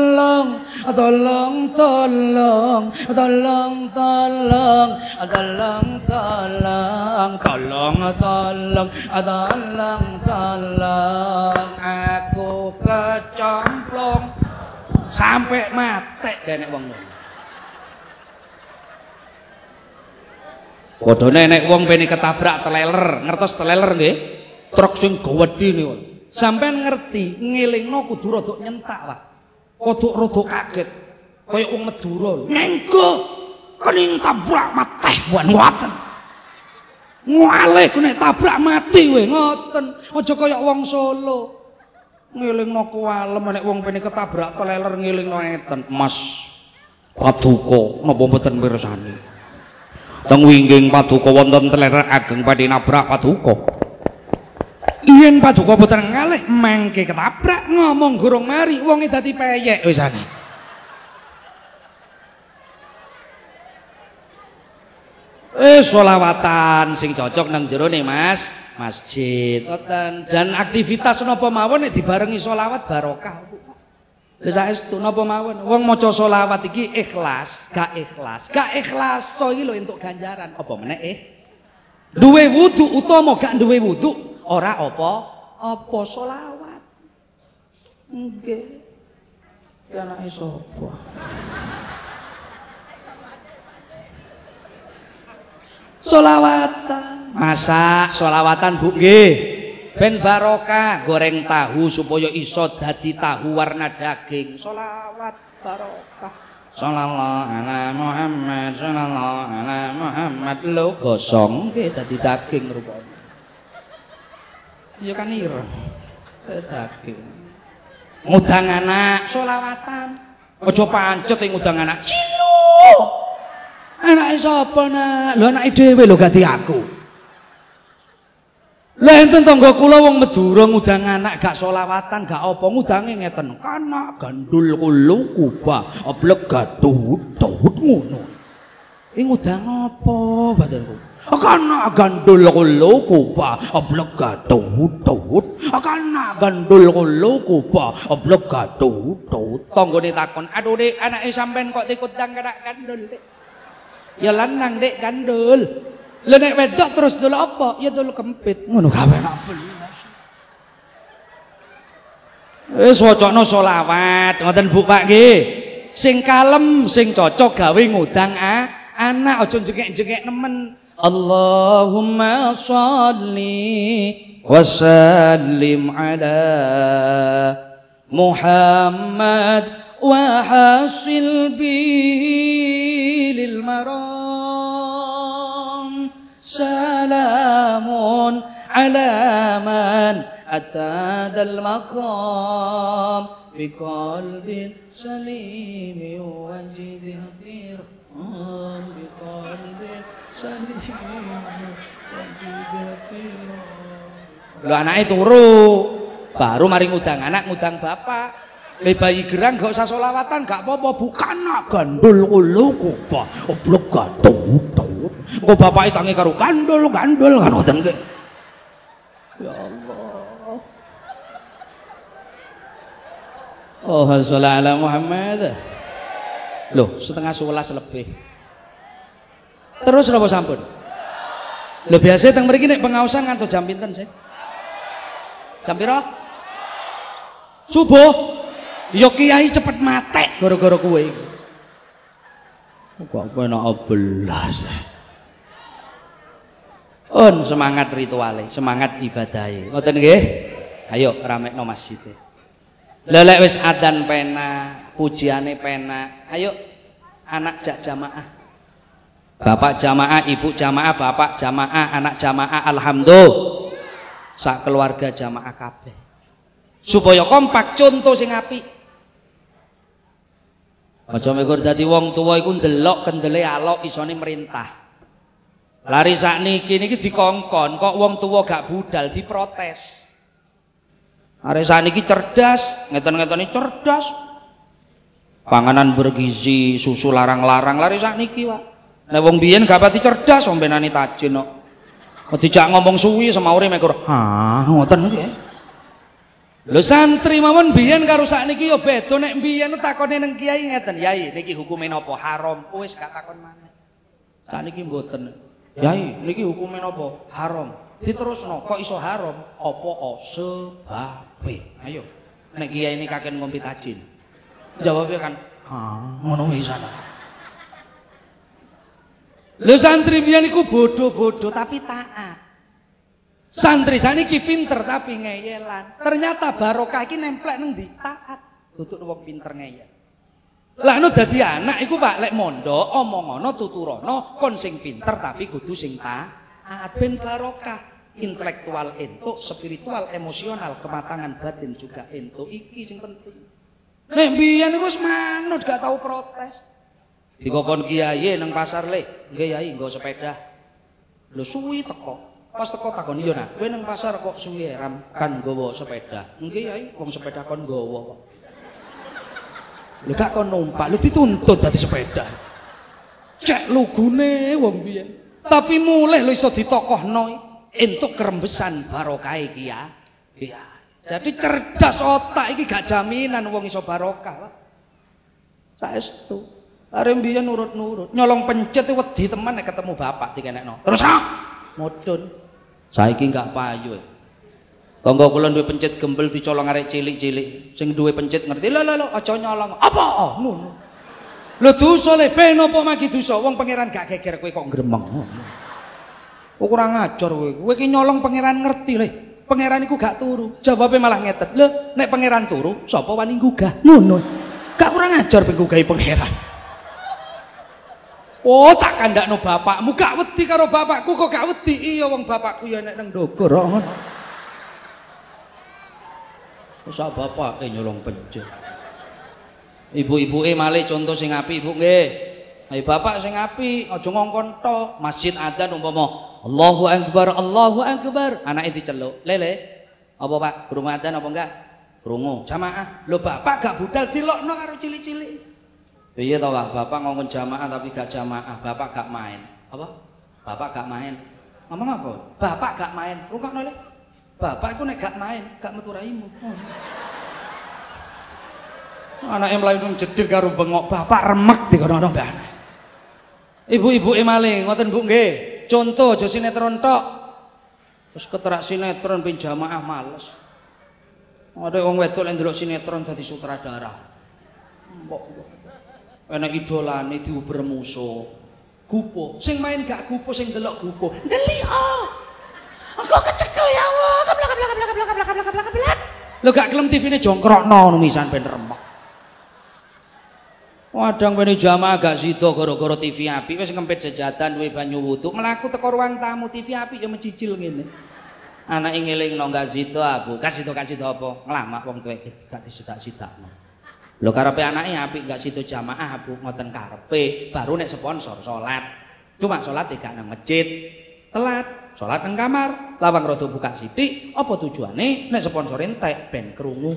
Aku kecemplung sampai mati denek wong. Padahal nek wong pene ketabrak teleler, ngertos teleler nggih? Truk sing gawedhe niku. Sampeyan ngerti, ngelingno kudu rada nyentak, Pak. Kudu rada kaget. Kaya wong Madura. Nenggo kening tabrak mateh ngoten. Ngalih nek tabrak mati kowe ngoten. Aja kaya wong Solo. Ngelingno kuwalem nek wong pene ketabrak teleler ngelingno ngeten. Mas Paduka napa mboten mirsani? Teng wingging Paduka wonten teleler ageng badhe nabrak Paduka. Yen Paduka boten ngalih mangke ketabrak ngomong gorong mari wonge dadi peyek wisane. Sholawatan sing cocok nang jerone masjid. Dan aktivitas napa mawon nek dibarengi sholawat barokah. Lha saestu napa mawon wong maca sholawat iki ikhlas, gak ikhlas so iki lho entuk ganjaran. Apa meneh duwe wudu utama gak duwe wudu ora apa sholawat. Nggih. Anake sapa? Sholawatan. Masak sholawatan Bu nggih. Ben barokah goreng tahu supaya iso dadi tahu warna daging. Sholawat barokah. Sallallahu ala Muhammad, sallallahu ala Muhammad. Lho gosong nggih dadi daging rupane. Ya kan ira. Daging. Ngudang anak sholawatan. Aja pancet ngudang anak. Cilu. Anake sapa nak? Lho anake dhewe lho gati aku. Lah enten tangga kula wong Madura ngudang anak gak sholawatan gak apa ngudange ngeten. Kanak gandul kulo kuba ablek gadut ngono. Iki ngudang apa badanku? Kanak gandul kulo kuba ablek gadut. Kanak gandul kulo kuba ablek gadut. Tanggane takon, "Aduh Dik, anake sampean kok dikudang kanak gandul, Dik?" Ya lanang Dik gandul. Lha nek wedok terus dol apa? Ya dol kempit. Ngono gawe nak belas. Wis wacana sholawat, ngoten Bu Pak nggih. Sing kalem, sing cocok gawe ngudang anak aja jengek-jengek nemen. Allahumma sholli wa sallim ala Muhammad wa hasil bihi lil maram. Salamun ala man atadal maqam biqalbin salim wajid hadir biqalbin salim wajid hadir. Lho anake turu baru mari ngudang anak ngudang bapak. Bayi gerang gak usah sholawatan gak apa-apa, bukan nak gandul kulo kuba oblok gadut. Kok bapak tangi karo gandul kan ngoten nggih. Ya Allah. Oh sholli ala Muhammad. Loh, 10:30 lebih. Terus napa sampun? Lho biasa teng mriki nek pengaosan ngantos jam pinten sih? Jam pira? Subuh. Ya kiai cepet matek gara-gara kowe. Kok penak belas. Semangat rituale, semangat ibadahe. Ngoten nggih? Ayo ramekno masjid. Lelek wis adzan penak, pujiane penak. Ayo anak jak jamaah. Bapak jamaah, ibu jamaah, bapak jamaah, anak jamaah, alhamdulillah. Sak keluarga jamaah kabeh. Supaya kompak contoh sing apik. Aja mekur dadi wong tuwa iku ndelok kendele alok isone merintah. Lari sakniki niki dikongkon kok wong tuwa gak budal diprotes. Arek sakniki cerdas, ngeten-ngeteni cerdas. Panganan bergizi, susu larang-larang lari sakniki, Pak. Nek wong biyen gak pati cerdas ombenane tajin kok. Kok dijak ngomong suwi semaure mekur. Hah, ngoten nggih. Lho santri mawon biyen karo sakniki ya beda. Nek biyen takone nang kiai ngeten, "Yai, niki hukume napa? Haram." Wis gak takon maneh. Sakniki mboten. "Yai, niki hukume napa? Haram." Diterusno, "Kok iso haram? Apa sebabe?" Ayo. Nek kiai ini kakek ngombe tajin. Jawabnya kan, ngono wis ana. Lho santri biyen iku bodoh-bodoh tapi taat. Santri saniki pinter tapi ngeyelan. Ternyata barokah iki nemplek nang ndi? Taat. Duduk wong pinter ngeyel. Lah anu dadi anak iku Pak lek mondok omongono tuturono kon sing pinter tapi kudu sing taat ben barokah. Intelektual entuk, spiritual, emosional, kematangan batin juga entuk. Iki sing penting. Nek biyen wis manut gak tau protes. Dikokon kiai nang pasar le, nggih yai nggo sepeda. Lho suwi teko. Pas teko takon iya nah, kowe nang pasar kok suwi ram kan nggawa sepeda. Nggih yai, wong sepeda kon nggawa kok. Lho gak kon numpak, lho dituntut dadi sepeda. Cek lugune wong biyen. Tapi mulih lho iso ditokohno entuk kerembesan barokah iki ya. Iya. Jadi cerdas otak iki gak jaminan wong iso barokah, Pak. Saestu. Are mbiyen nurut-nurut, nyolong pencet wedi temen nek ketemu bapak dikenekno. Terus mudhun. Saiki gak payu. Tangga kula duwe pencet gembel dicolong arek cilik-cilik. Sing duwe pencet ngerti, "Lho aja nyolong." Apa? Ngono. Lho dosa le ben apa magi dosa? Wong pangeran gak geger kowe kok gremeng. Kurang ajar kowe. Kowe iki nyolong pangeran ngerti le. Pangeran iku gak turu. Jawabe malah ngetet. Lho, nek pangeran turu, sapa wani nggugah? Ngono. Gak kurang ajar penggugahi pangeran. Oh, tak kandakno bapakmu, gak wedi karo bapakku kok gak wedi. Iya wong bapakku ya nek nang ndogor kok ngono. Wis bapake nyolong pencet. Ibu-ibuke malih contoh sing apik, Ibu nggih. Ayo bapak sing apik, aja ngongkon tok. Masjid adzan umpama Allahu Akbar, Allahu Akbar. Anake diceluk. Lele. Apa Pak? Krungu adzan apa enggak? Krungu. Jamaah. Lho bapak gak budal dilokno karo cilik-cilik. Iya tau Pak, bapak ngomong jamaah tapi gak jamaah, bapak gak main. Apa? Bapak gak main. Ngomong apa? Bapak gak main. Rungokno le. Bapak iku nek gak main, gak metu raimu. Anake mlayu jedeg karo bengok, bapak remek dikono mbah. Ibu-ibu maling, ngoten Bu nggih. Contoh aja sinetron tok. Terus keterak sinetron ben jamaah males. Ada wong wedok lek ndelok sinetron dadi sutradara. Mbok. Ana idolane diuber musuh. Gupo, sing main gak gupo, sing delok gupo. Ndelika. Engko kecekel ya Allah, keblak. Lho gak kelem TV-ne jongkrokno misan ben remek. Wadang bene jamaah gak sida gara-gara TV apik wis ngempit sejadan duwe banyu wudu, mlaku teko ruang tamu TV apik ya mencicil ngene. Anake ngelingno gak sida, Bu. Kasida apa? Nglamak wong tuwek gak disidak-sidakno. Lho karepe anake apik gak situ jamaah Bu ngoten karepe baru nek sponsor salat. Cuma salat gak nang masjid. Telat, salat nang kamar, lawang rada buka sithik, apa tujuane nek sponsor entek ben krungu.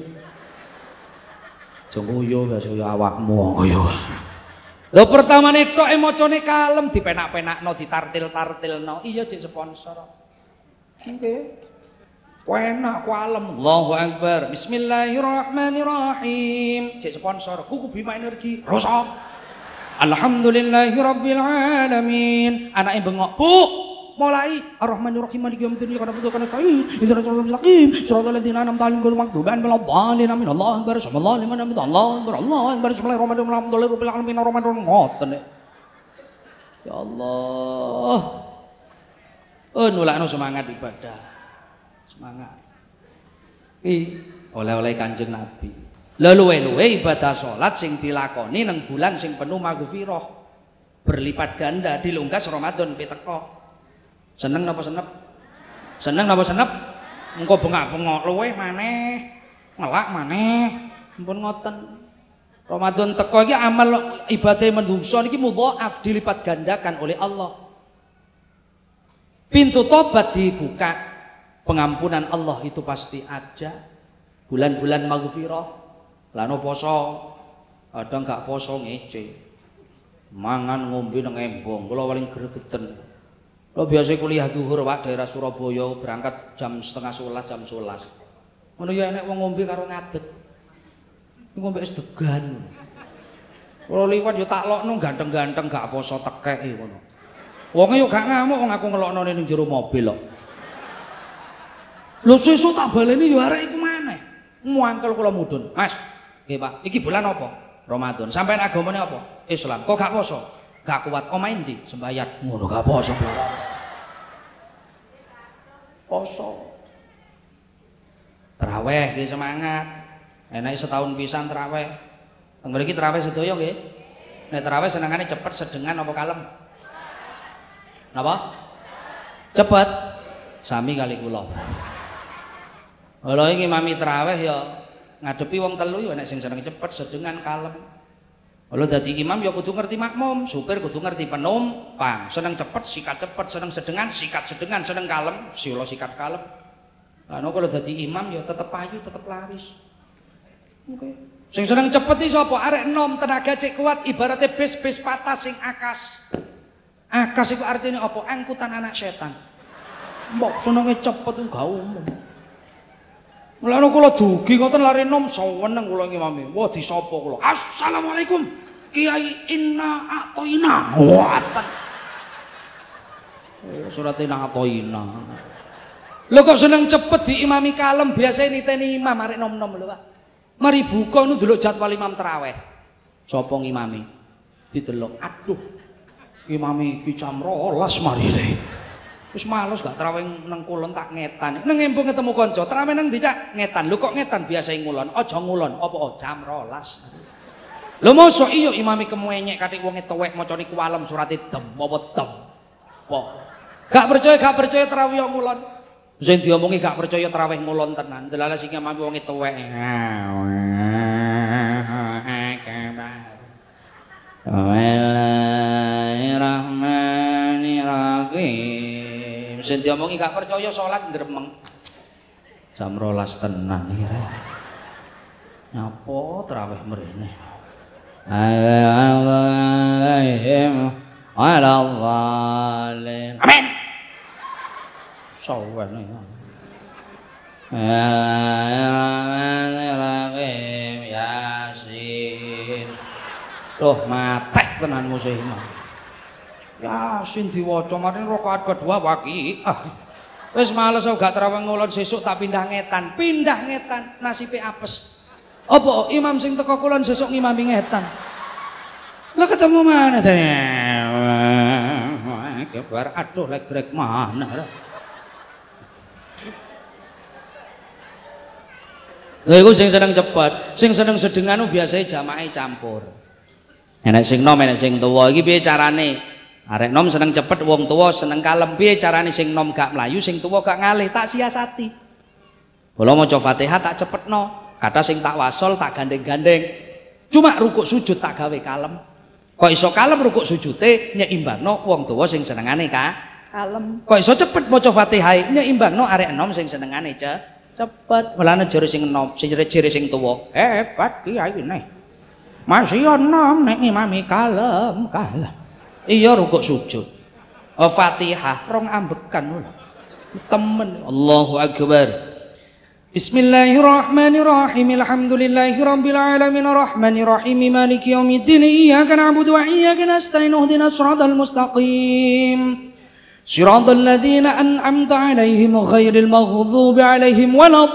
Jongguyo wis kaya awakmu kaya. Lho pertamane tok macane kalem dipenak-penakno, ditartil-tartilno. Iya cek sponsor. Nggih. Enak kalem. Allahu Akbar. Bismillahirrahmanirrahim. Cek sponsor Kuku Bima Energi. Rosa. Alhamdulillahirabbil alamin. Anake bengok, "Bu, mulai Ar-Rahmanir-Rahim Maliki Yaumiddin iyyaka na'budu wa iyyaka nasta'in ihdinas siratal mustaqim siratal ladzina an'amta 'alaihim ghairil maghdubi 'alaihim waladdallin amin Allahu akbar sallallahu liman hamid Allahu akbar Allahu akbar bismillahirrahmanirrahim alhamdulillahirabbil alamin arrahmanirrahim ngoten ya Allah nulakno semangat ibadah semangat oleh-oleh Kanjeng Nabi. Luwe-luwe ibadah salat sing dilakoni nang bulan sing penuh maghfirah. Berlipat ganda dilungkas Ramadan piteko. Seneng napa senep? Seneng napa senep? Engko bengak-bengok luwe maneh, ngelak maneh. Mumpun ngoten. Ramadan teko iki amal ibadah menungso niki mudhaaf dilipat gandakan oleh Allah. Pintu tobat dibuka. Pengampunan Allah itu pasti ada. Bulan-bulan maghfirah. Lano poso, ada enggak poso ngece. Mangan ngombe nang embong, kula paling gregeten. Kula biasa kuliah zuhur Pak daerah Surabaya berangkat jam 10:30 jam 11. Ngono ya enek wong ngombe karo ngadeg. Ngombe es degan. Kula liwat yo tak lokno ganteng-ganteng gak poso tekeki ngono. Wonge yo gak ngamuk wong aku ngelokno ning jero mobil kok. Lho sesuk tak baleni yo arek iku maneh. Muangkel kula mudhun. Mas, nggih Pak, iki bulan apa? Ramadan. Sampeyan agamane apa? Islam. Kok gak poso? Gak kuat. Omahe ndi? Sembayat. Ngono gak poso. Poso. Traweh nggih semangat. Enake setahun pisan traweh. Teng mriki traweh sedaya nggih. Nek traweh senengane cepet sedengan apa kalem? Napa? Cepet. Sami kali kula. Kalau ini mami terawih ya ngadepi wong telu ya nek sing seneng cepet sedengan kalem. Kalau dadi imam ya kudu ngerti makmum, supir kudu ngerti penumpang. Seneng cepet sikat cepet, seneng sedengan sikat sedengan, seneng kalem sila sikat kalem. Lah kalau dadi imam ya tetep ayu, tetep laris. Oke. Sing seneng cepet iki sapa? Arek enom tenaga cek kuat ibaratnya bis patah sing akas. Akas iku artinya apa? Angkutan anak setan. Mbok senenge cepet ku gak umum. Mulane kula dugi ngoten lare nom seneng kula ngimami. Wah disapa kula. Assalamualaikum Kiai Inna Atoina. Ngoten. Surat Inna Atoina. Lho kok seneng cepet diimami kalem biasa niteni imam arek nom-nom lho Pak. Mari buka nu delok jadwal imam tarawih. Sapa ngimami? Didelok. Aduh. Imami iki jam 12 marine. Wis males gak traweh nang kulon tak ngetan. Nang embung ketemu kanca, traweh nang ndi Cak? Ngetan. Lho kok ngetan biasa ngulon. Aja ngulon. Apa jam 12. Lho mosok iya imami kemuenyek katik wonge tuwek macane kuwalem surate dem apa tem. Apa? Gak percaya traweh ngulon. Sing diomongi gak percaya traweh ngulon tenan. Delala sing imami wonge tuwek. Bismillahirrahmanirrahim. Sing diomongi gak percaya salat gremeng. Jam 12 tenan iki. Nyapa traweh mrene. Allahumma alawalin. Amin. Sawane. Bismillahirrahmanirrahim. Yasin. Loh matek tenan musuh imam. Yasin diwaca mari rakaat kedua waqiah. Wis males gak traweh ngulon sesuk tak pindah ngetan nasibe apes. Apa imam sing teko kulon sesuk ngimami ngetan. Lah ketemu mana ta? Kebar aduh legrek mana. Lha iku sing seneng cepet, sing seneng sedengan biasane jamaah campur. Enek sing nom, enek sing tuwa. Iki piye carane? Arek nom seneng cepet, wong tuwa seneng kalem. Piye carane sing nom gak mlayu, sing tuwa gak ngalih? Tak siasati. Kula maca Fatihah tak cepetno, kata sing tak wasol tak gandeng-gandeng. Cuma rukuk sujud tak gawe kalem. Kok iso kalem rukuk sujude nyeimbangno wong tuwa sing senengane kalem. Kok iso cepet maca Fatihah nyeimbangno arek nom sing senengane cepet. Mulane jare sing nom, jare sing tuwa, hebat kiai neh. Masih enom nek ngimami kalem. Iya rukuk sujud. Fatihah rong ambekan lho. Temen. Allahu akbar. Bismillahirrahmanirrahim. Alhamdulillahirabbil alamin arrahmanir rahim maliki yaumiddin iyyaka na'budu wa iyyaka nasta'in ihdinas siratal mustaqim. Siratal ladzina an'amta 'alaihim ghairil maghdubi 'alaihim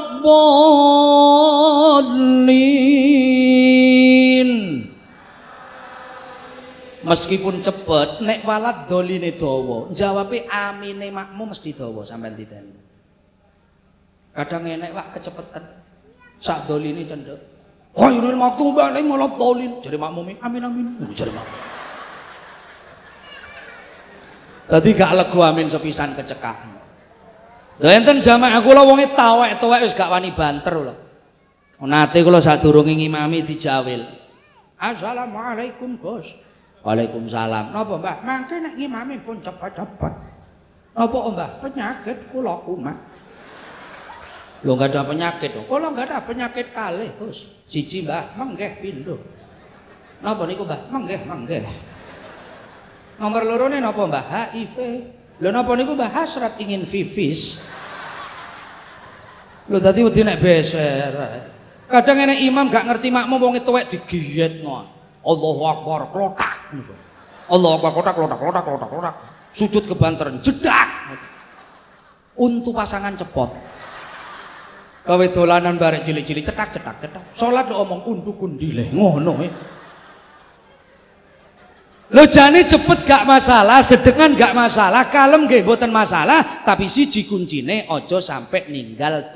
waladdallin. Meskipun cepet, nek walad doline dawa, jawabe amine makmum mesti dawa sampean titeni. Kadang enek wak kecepetan. Sak doline cendhek. Ghairil maghdubi 'alaihim waladdallin. Jare makmume amin amin. Jare makmum. Dadi gak lego amin sepisan kecekak. Lha enten jamaah kula wonge tawek-tawek wis gak wani banter lho. Nate kula sadurunge ngimami dijawil. Assalamualaikum, Gus. Waalaikumsalam. Napa, Mbah? Mangke nek ngimami pun cepet-cepet. Napa, Mbah? Penyakit kula kumat. Lho enggak ada penyakit lho. Kula enggak ada penyakit kalih, Gus. Siji, Mbah, menggeh pindho. Napa niku, Mbah? Menggeh. Nomor lorone napa, Mbah? HIV. Lho napa niku, Mbah? Hasrat ingin fifis. Lho dadi wedi nek beser. Kadang enek imam gak ngerti makmum wong tuwek digiyetno. Allahu Akbar, klotak. Allahu Akbar, klotak. Sujud kebanteran, jedak. Untuk pasangan cepot. Gawe dolanan barek cilik-cilik cetak. Salat lho omong unduk-undile ngono. Lho jane cepet gak masalah, sedengan gak masalah, kalem nggih mboten masalah, tapi siji kuncine aja sampai ninggal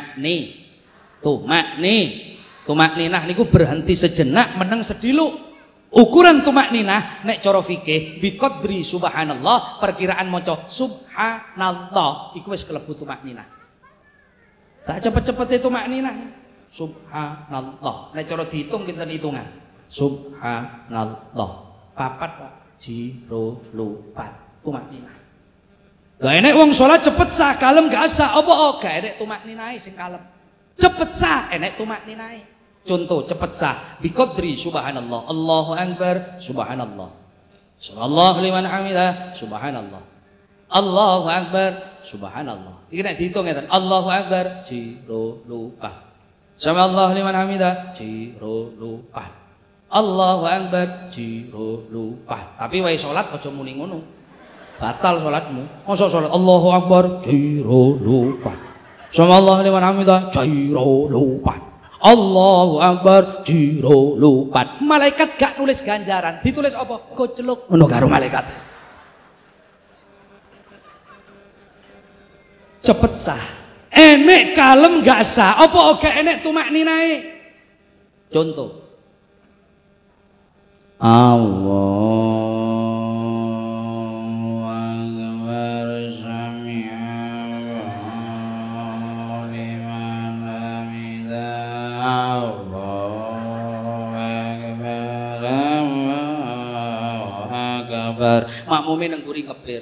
tumakninah niku berhenti sejenak meneng sediluk. Ukuran tumakninah nek cara fikih biqadri subhanallah, perkiraan maca subhanallah iku wis kelebu tumakninah. Tak cepet-cepet tumakninah. Subhanallah. Nek cara dihitung pinten hitungan? Subhanallah. Papat Pak, jiro lupat tumakninah. Lah enek wong salat cepet sah, kalem gak sah, apa gak enek tumakninahe sing kalem. Cepet sah, enek tumakninahe. Contoh cepet sah, biqadri subhanallah, Allahu Akbar, subhanallah. Sallallahu liman hamidah, subhanallah. Allahu Akbar, subhanallah. Iki nek dihitung ngeten, Allahu Akbar, jiro lupat. Sallallahu liman hamidah, jiro lupat. Allahu Akbar, jiro lupat. Tapi wae salat aja muni ngono. Batal salatmu. Mosok salat Allahu Akbar, jiro lupat. Sallallahu liman hamidah, jiro lupat. Allahu Akbar, jiro lupat. Malaikat gak nulis ganjaran, ditulis apa? Gojlok ngono karo malaikat. Cepet sah. Enek kalem gak sah, apa gak enek tumakninahe? Contoh. Allahu Akbar, sami'allahu liman hamidah. Allahu Akbar, Allahu Akbar. Makmume nang guri ngebir.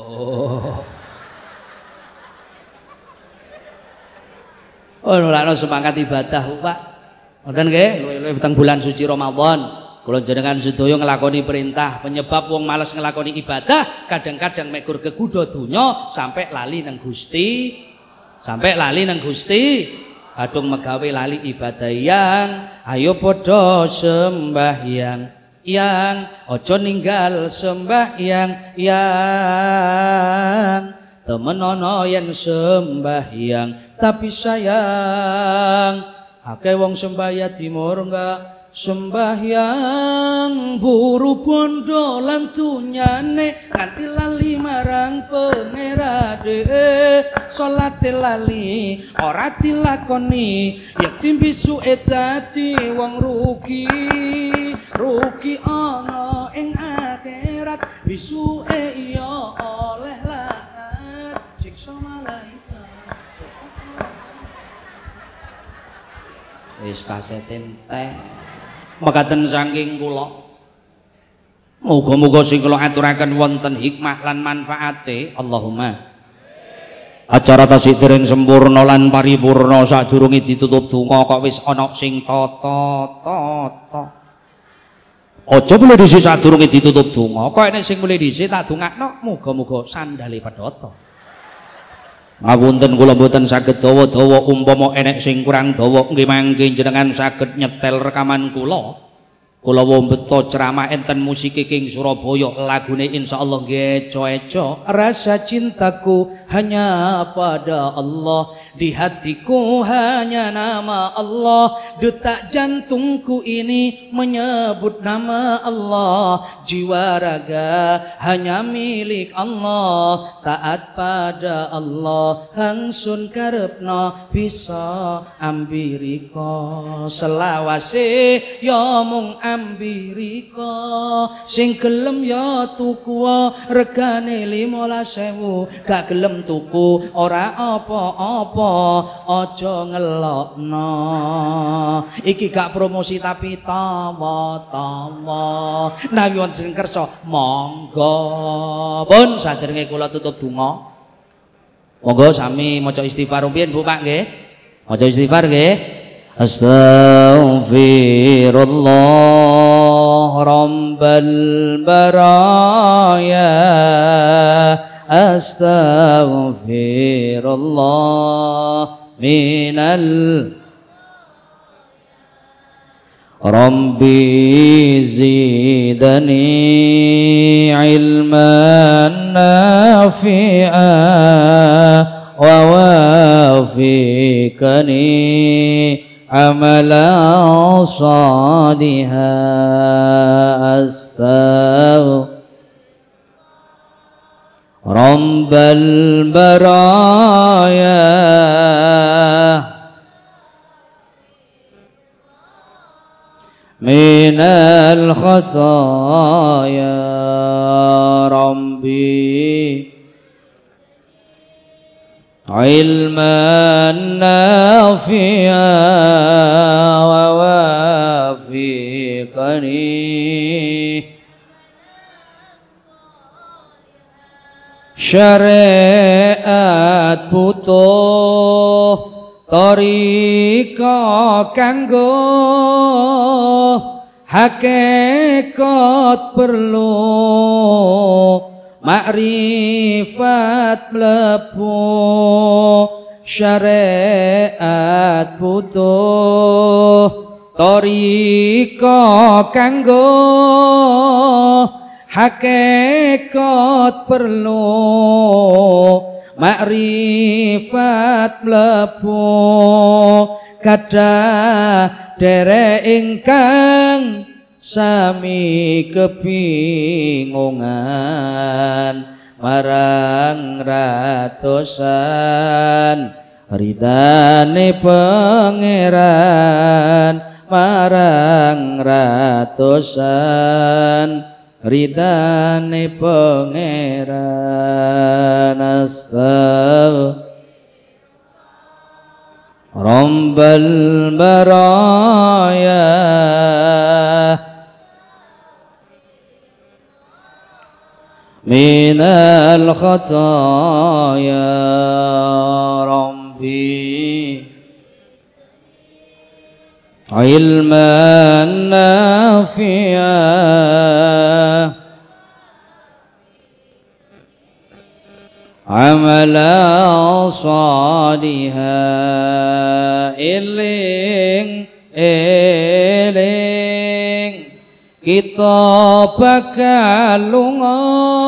Oh, nulakno semangat ibadah, Pak. Ngoten nggih, luwih teng bulan suci Ramadan. Kula jenengan sedaya nglakoni perintah, penyebab wong males nglakoni ibadah, kadang-kadang mekur kegudo donya sampai lali nang Gusti. Kadung megawe lali ibadah yang, ayo padha sembahyang yang, aja ninggal sembahyang yang. Temen ana yen sembahyang tapi sayang, akeh wong sembahyang timur enggak sembahyang buru bondo lan dunyane nganti lali marang pangerane. Salate lali ora dilakoni yatim bisuke dadi wong rugi ana ing akhirat bisuke ya oleh lahat siksa malaikat. Wis kasete entek mekaten saking kula. Muga-muga sing kula aturaken wonten hikmah lan manfaate. Allahumma. Acara tasih dereng sempurna lan paripurna sadurunge ditutup donga kok wis ana sing tata. Aja mulai dhisik sadurunge ditutup donga, kok enek sing mulai dhisik tak dongakno muga-muga sandale padhata. Ngapunten kula mboten saged dawa-dawa, umpama enek sing kurang dawa nggih mangke jenengan saged nyetel rekaman kula Kula wombeto ceramah enten musik king Surabaya, lagune insyaallah nggih eco-eco. Rasa cintaku hanya pada Allah, di hatiku hanya nama Allah, detak jantungku ini menyebut nama Allah, jiwa raga hanya milik Allah, taat pada Allah, hangsun karepna bisa ambirika, selawase ya mung ambirika, sing gelem ya tuku regane 15.000, gak gelem tuku ora apa-apa, aja ngelokno. Iki gak promosi tapi tawa-tawa. Nawi wonten sing kersa monggo. Pun sadurunge kula tutup donga, monggo sami maca istighfar rumiyin Bu Pak nggih. Maca istighfar nggih. Astaghfirullah Rabbal baraya, astaghfirullah minal Rabbi zidani ilman nafi'a wa wafiqani amalan salihan, astaghfirullah Rabbal baraya minal khataya, Rabbi ilman nafi'a wa wafiqani syariat butuh tarika kanggo hakikat perlu makrifat mlebu, syariat butuh tarika kanggo hakikat perlu makrifat mlebu, kadah derek ingkang sami kebingungan marang ratusan ridane pangeran, marang ratusan ridane pangeran, astaghfirullah Rabbal baraya minal khataya, Rabbi ilman nafi'a amalan salihan, eling eling kita bakal lunga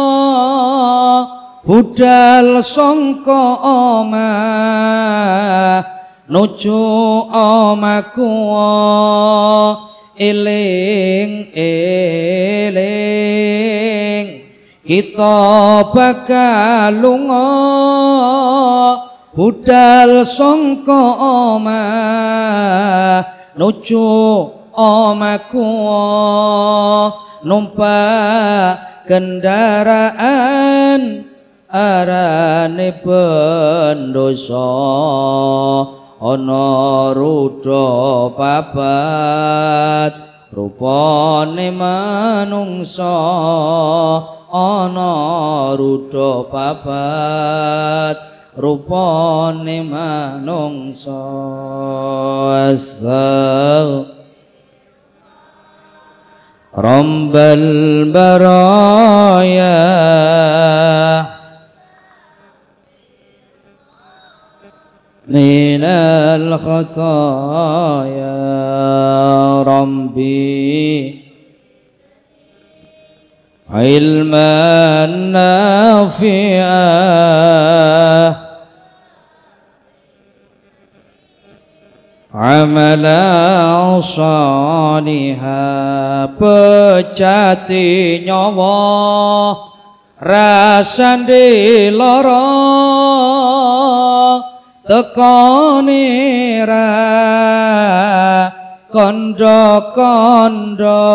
budal sangka omah nuju omahku, eling eling kita bakal lunga budal sangka omah nuju omahku, numpak kendaraan arane pendosa, ana rudha papat rupane manungsa, ana rudha papat rupane manungsa, astaghfirullah Rabbal baraya minal khataya, Rabbi ilman nafi'ah amalan salihah pejati nyawa rasane lara tekane ra kandha-kandha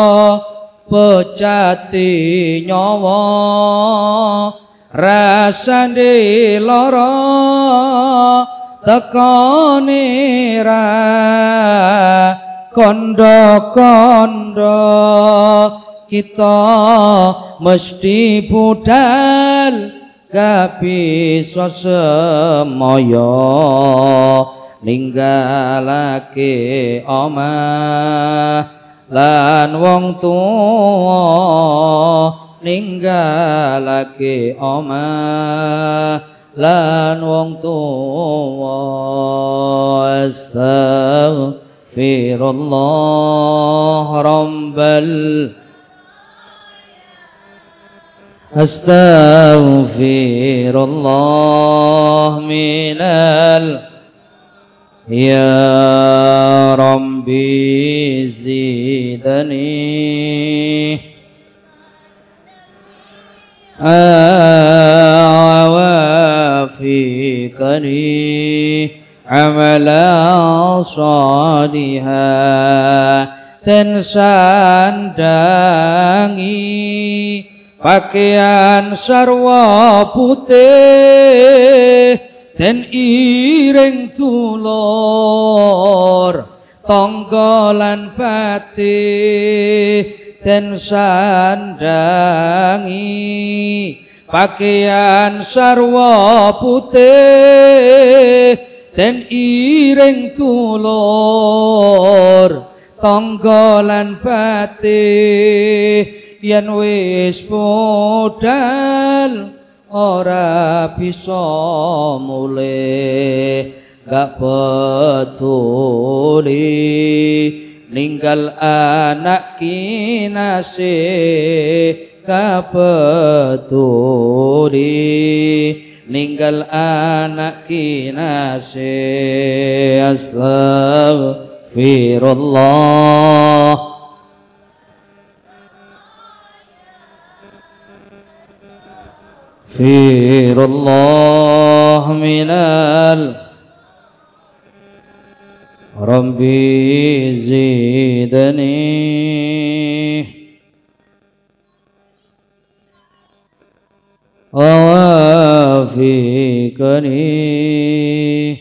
pejati nyawa rasane lara tekane ra kandha-kandha kita mesti budal kabisa semaya ninggalake omah lan wong tuwa ninggalake omah lan wong tuwa astaghfirullah rabbal astaghfirullah minal ya rabbi zidani awafikani amalan salihah dan sandangi pakaian sarwa putih dan iring tulur tonggolan patih dan sandangi pakaian sarwa putih dan iring tulur tonggolan patih yen wis budal ora bisa mulih gak peduli ninggal anak kinase gak peduli ninggal anak kinase astaghfirullah firullah minal rabbi zidani wafikani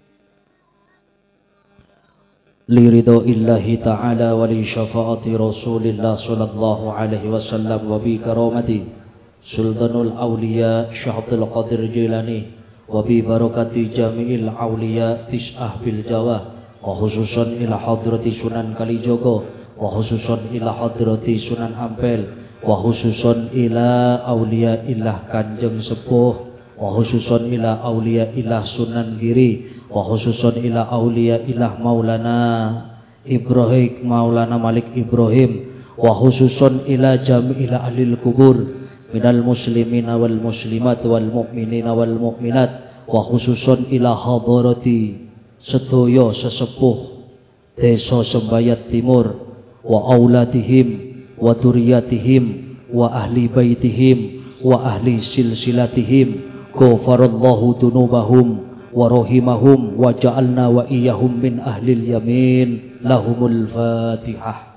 liridho illahi ta'ala wa li syafaati rasulillah sallallahu alaihi wasallam wa bi karamati Sultanul Aulia Syekh Abdul Qadir Jilani wa bi barakati jami'il aulia tis'ah bil Jawa wa khususan ila hadrati Sunan Kalijogo wa khususan ila hadrati Sunan Ampel wa khususan ila aulia ilah Kanjeng Sepuh wa khususan ila aulia ilah Sunan Giri wa khususan ila aulia ilah Maulana Ibrahim Maulana Malik Ibrahim wa khususan ila jami'il ahlil kubur minal muslimina wal muslimat wal mu'minina wal mu'minat wa khususun ila hadarati sedaya sesepuh desa Sembayat Timur wa auladihim wa duriyatihim wa ahli baitihim wa ahli silsilatihim ghafarallahu dunubahum wa rahimahum wa ja'alna wa iyahum min ahlil yamin lahumul fatihah.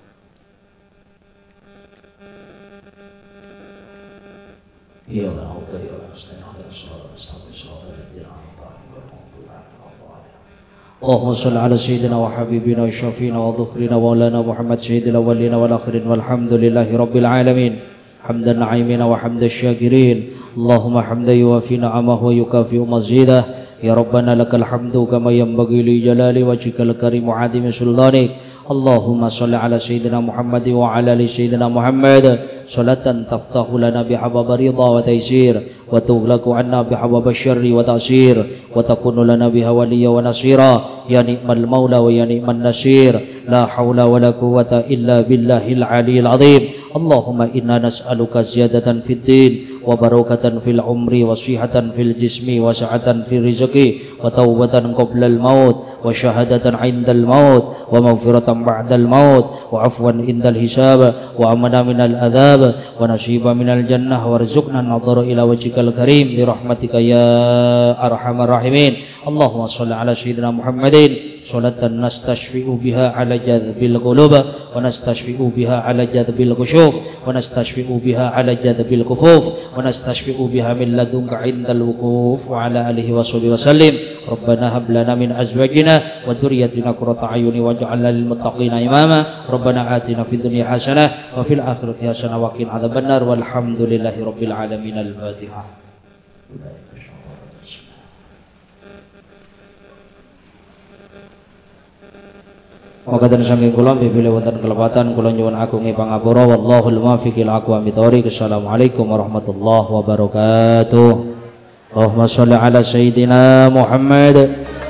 Ya Allah, ya Allah, Allahumma salli ala sayyidina wa habibina wa syafina wa dhukhrina wa maulana Muhammad sayyidil awwalina wal akhirin walhamdulillahi rabbil alamin hamdan na'imina wa hamdan syakirin Allahumma hamdan yuwafi na'amahu wa yukafi'u mazidah ya Rabbana lakal hamdu kama yanbaghi li jalali wajhikal karim wa 'azimi sultanik Allahumma salli ala sayyidina Muhammad wa ala ali sayyidina Muhammad salatan taftahu lana bihabab ridha wa taysir wa tughlaqu anna bihabab syarri wa ta'sir wa takunu lana biha waliya wa nasira ya ni'mal maula wa ya ni'man nasir la hawla wa la quwwata illa billahil aliyil azim Allahumma inna nas'aluka ziyadatan fid din wa barakatan fil umri wa sihatan fil jismi wa sa'atan fil rizqi wa taubatan qabla al maut wa syahadatan 'indal maut wa maghfiratan ba'dal maut wa afwan indal hisab wa amana minal adzab wa nasiba minal jannah warzuqna an-nadhara ila wajhikal karim bi rahmatika ya arhamar rahimin. Allahumma shalli ala sayyidina Muhammadin salatan nastashfi'u biha ala jadbil qulub wa nastashfi'u biha ala jadbil khusyuf wa nastashfi'u biha ala jadbil kufuf wa nastashfi'u biha min ladunka 'indal wuquf wa ala alihi wa sahbihi wa sallim. Rabbana hab lana min azwajina wa dhurriyyatina qurrata a'yuni waj'alna lil muttaqina imama. Rabbana atina fid dunya hasanah wa fil akhirati hasanah wa qina adzabannar walhamdulillahi rabbil alamin. Al-Fatihah. Makaten saking kula bibile wonten kelepatan kula nyuwun agunge pangapura wallahul muwaffiq ila aqwamit thoriq. Assalamualaikum warahmatullahi wabarakatuh. Allahumma shalli ala sayyidina Muhammad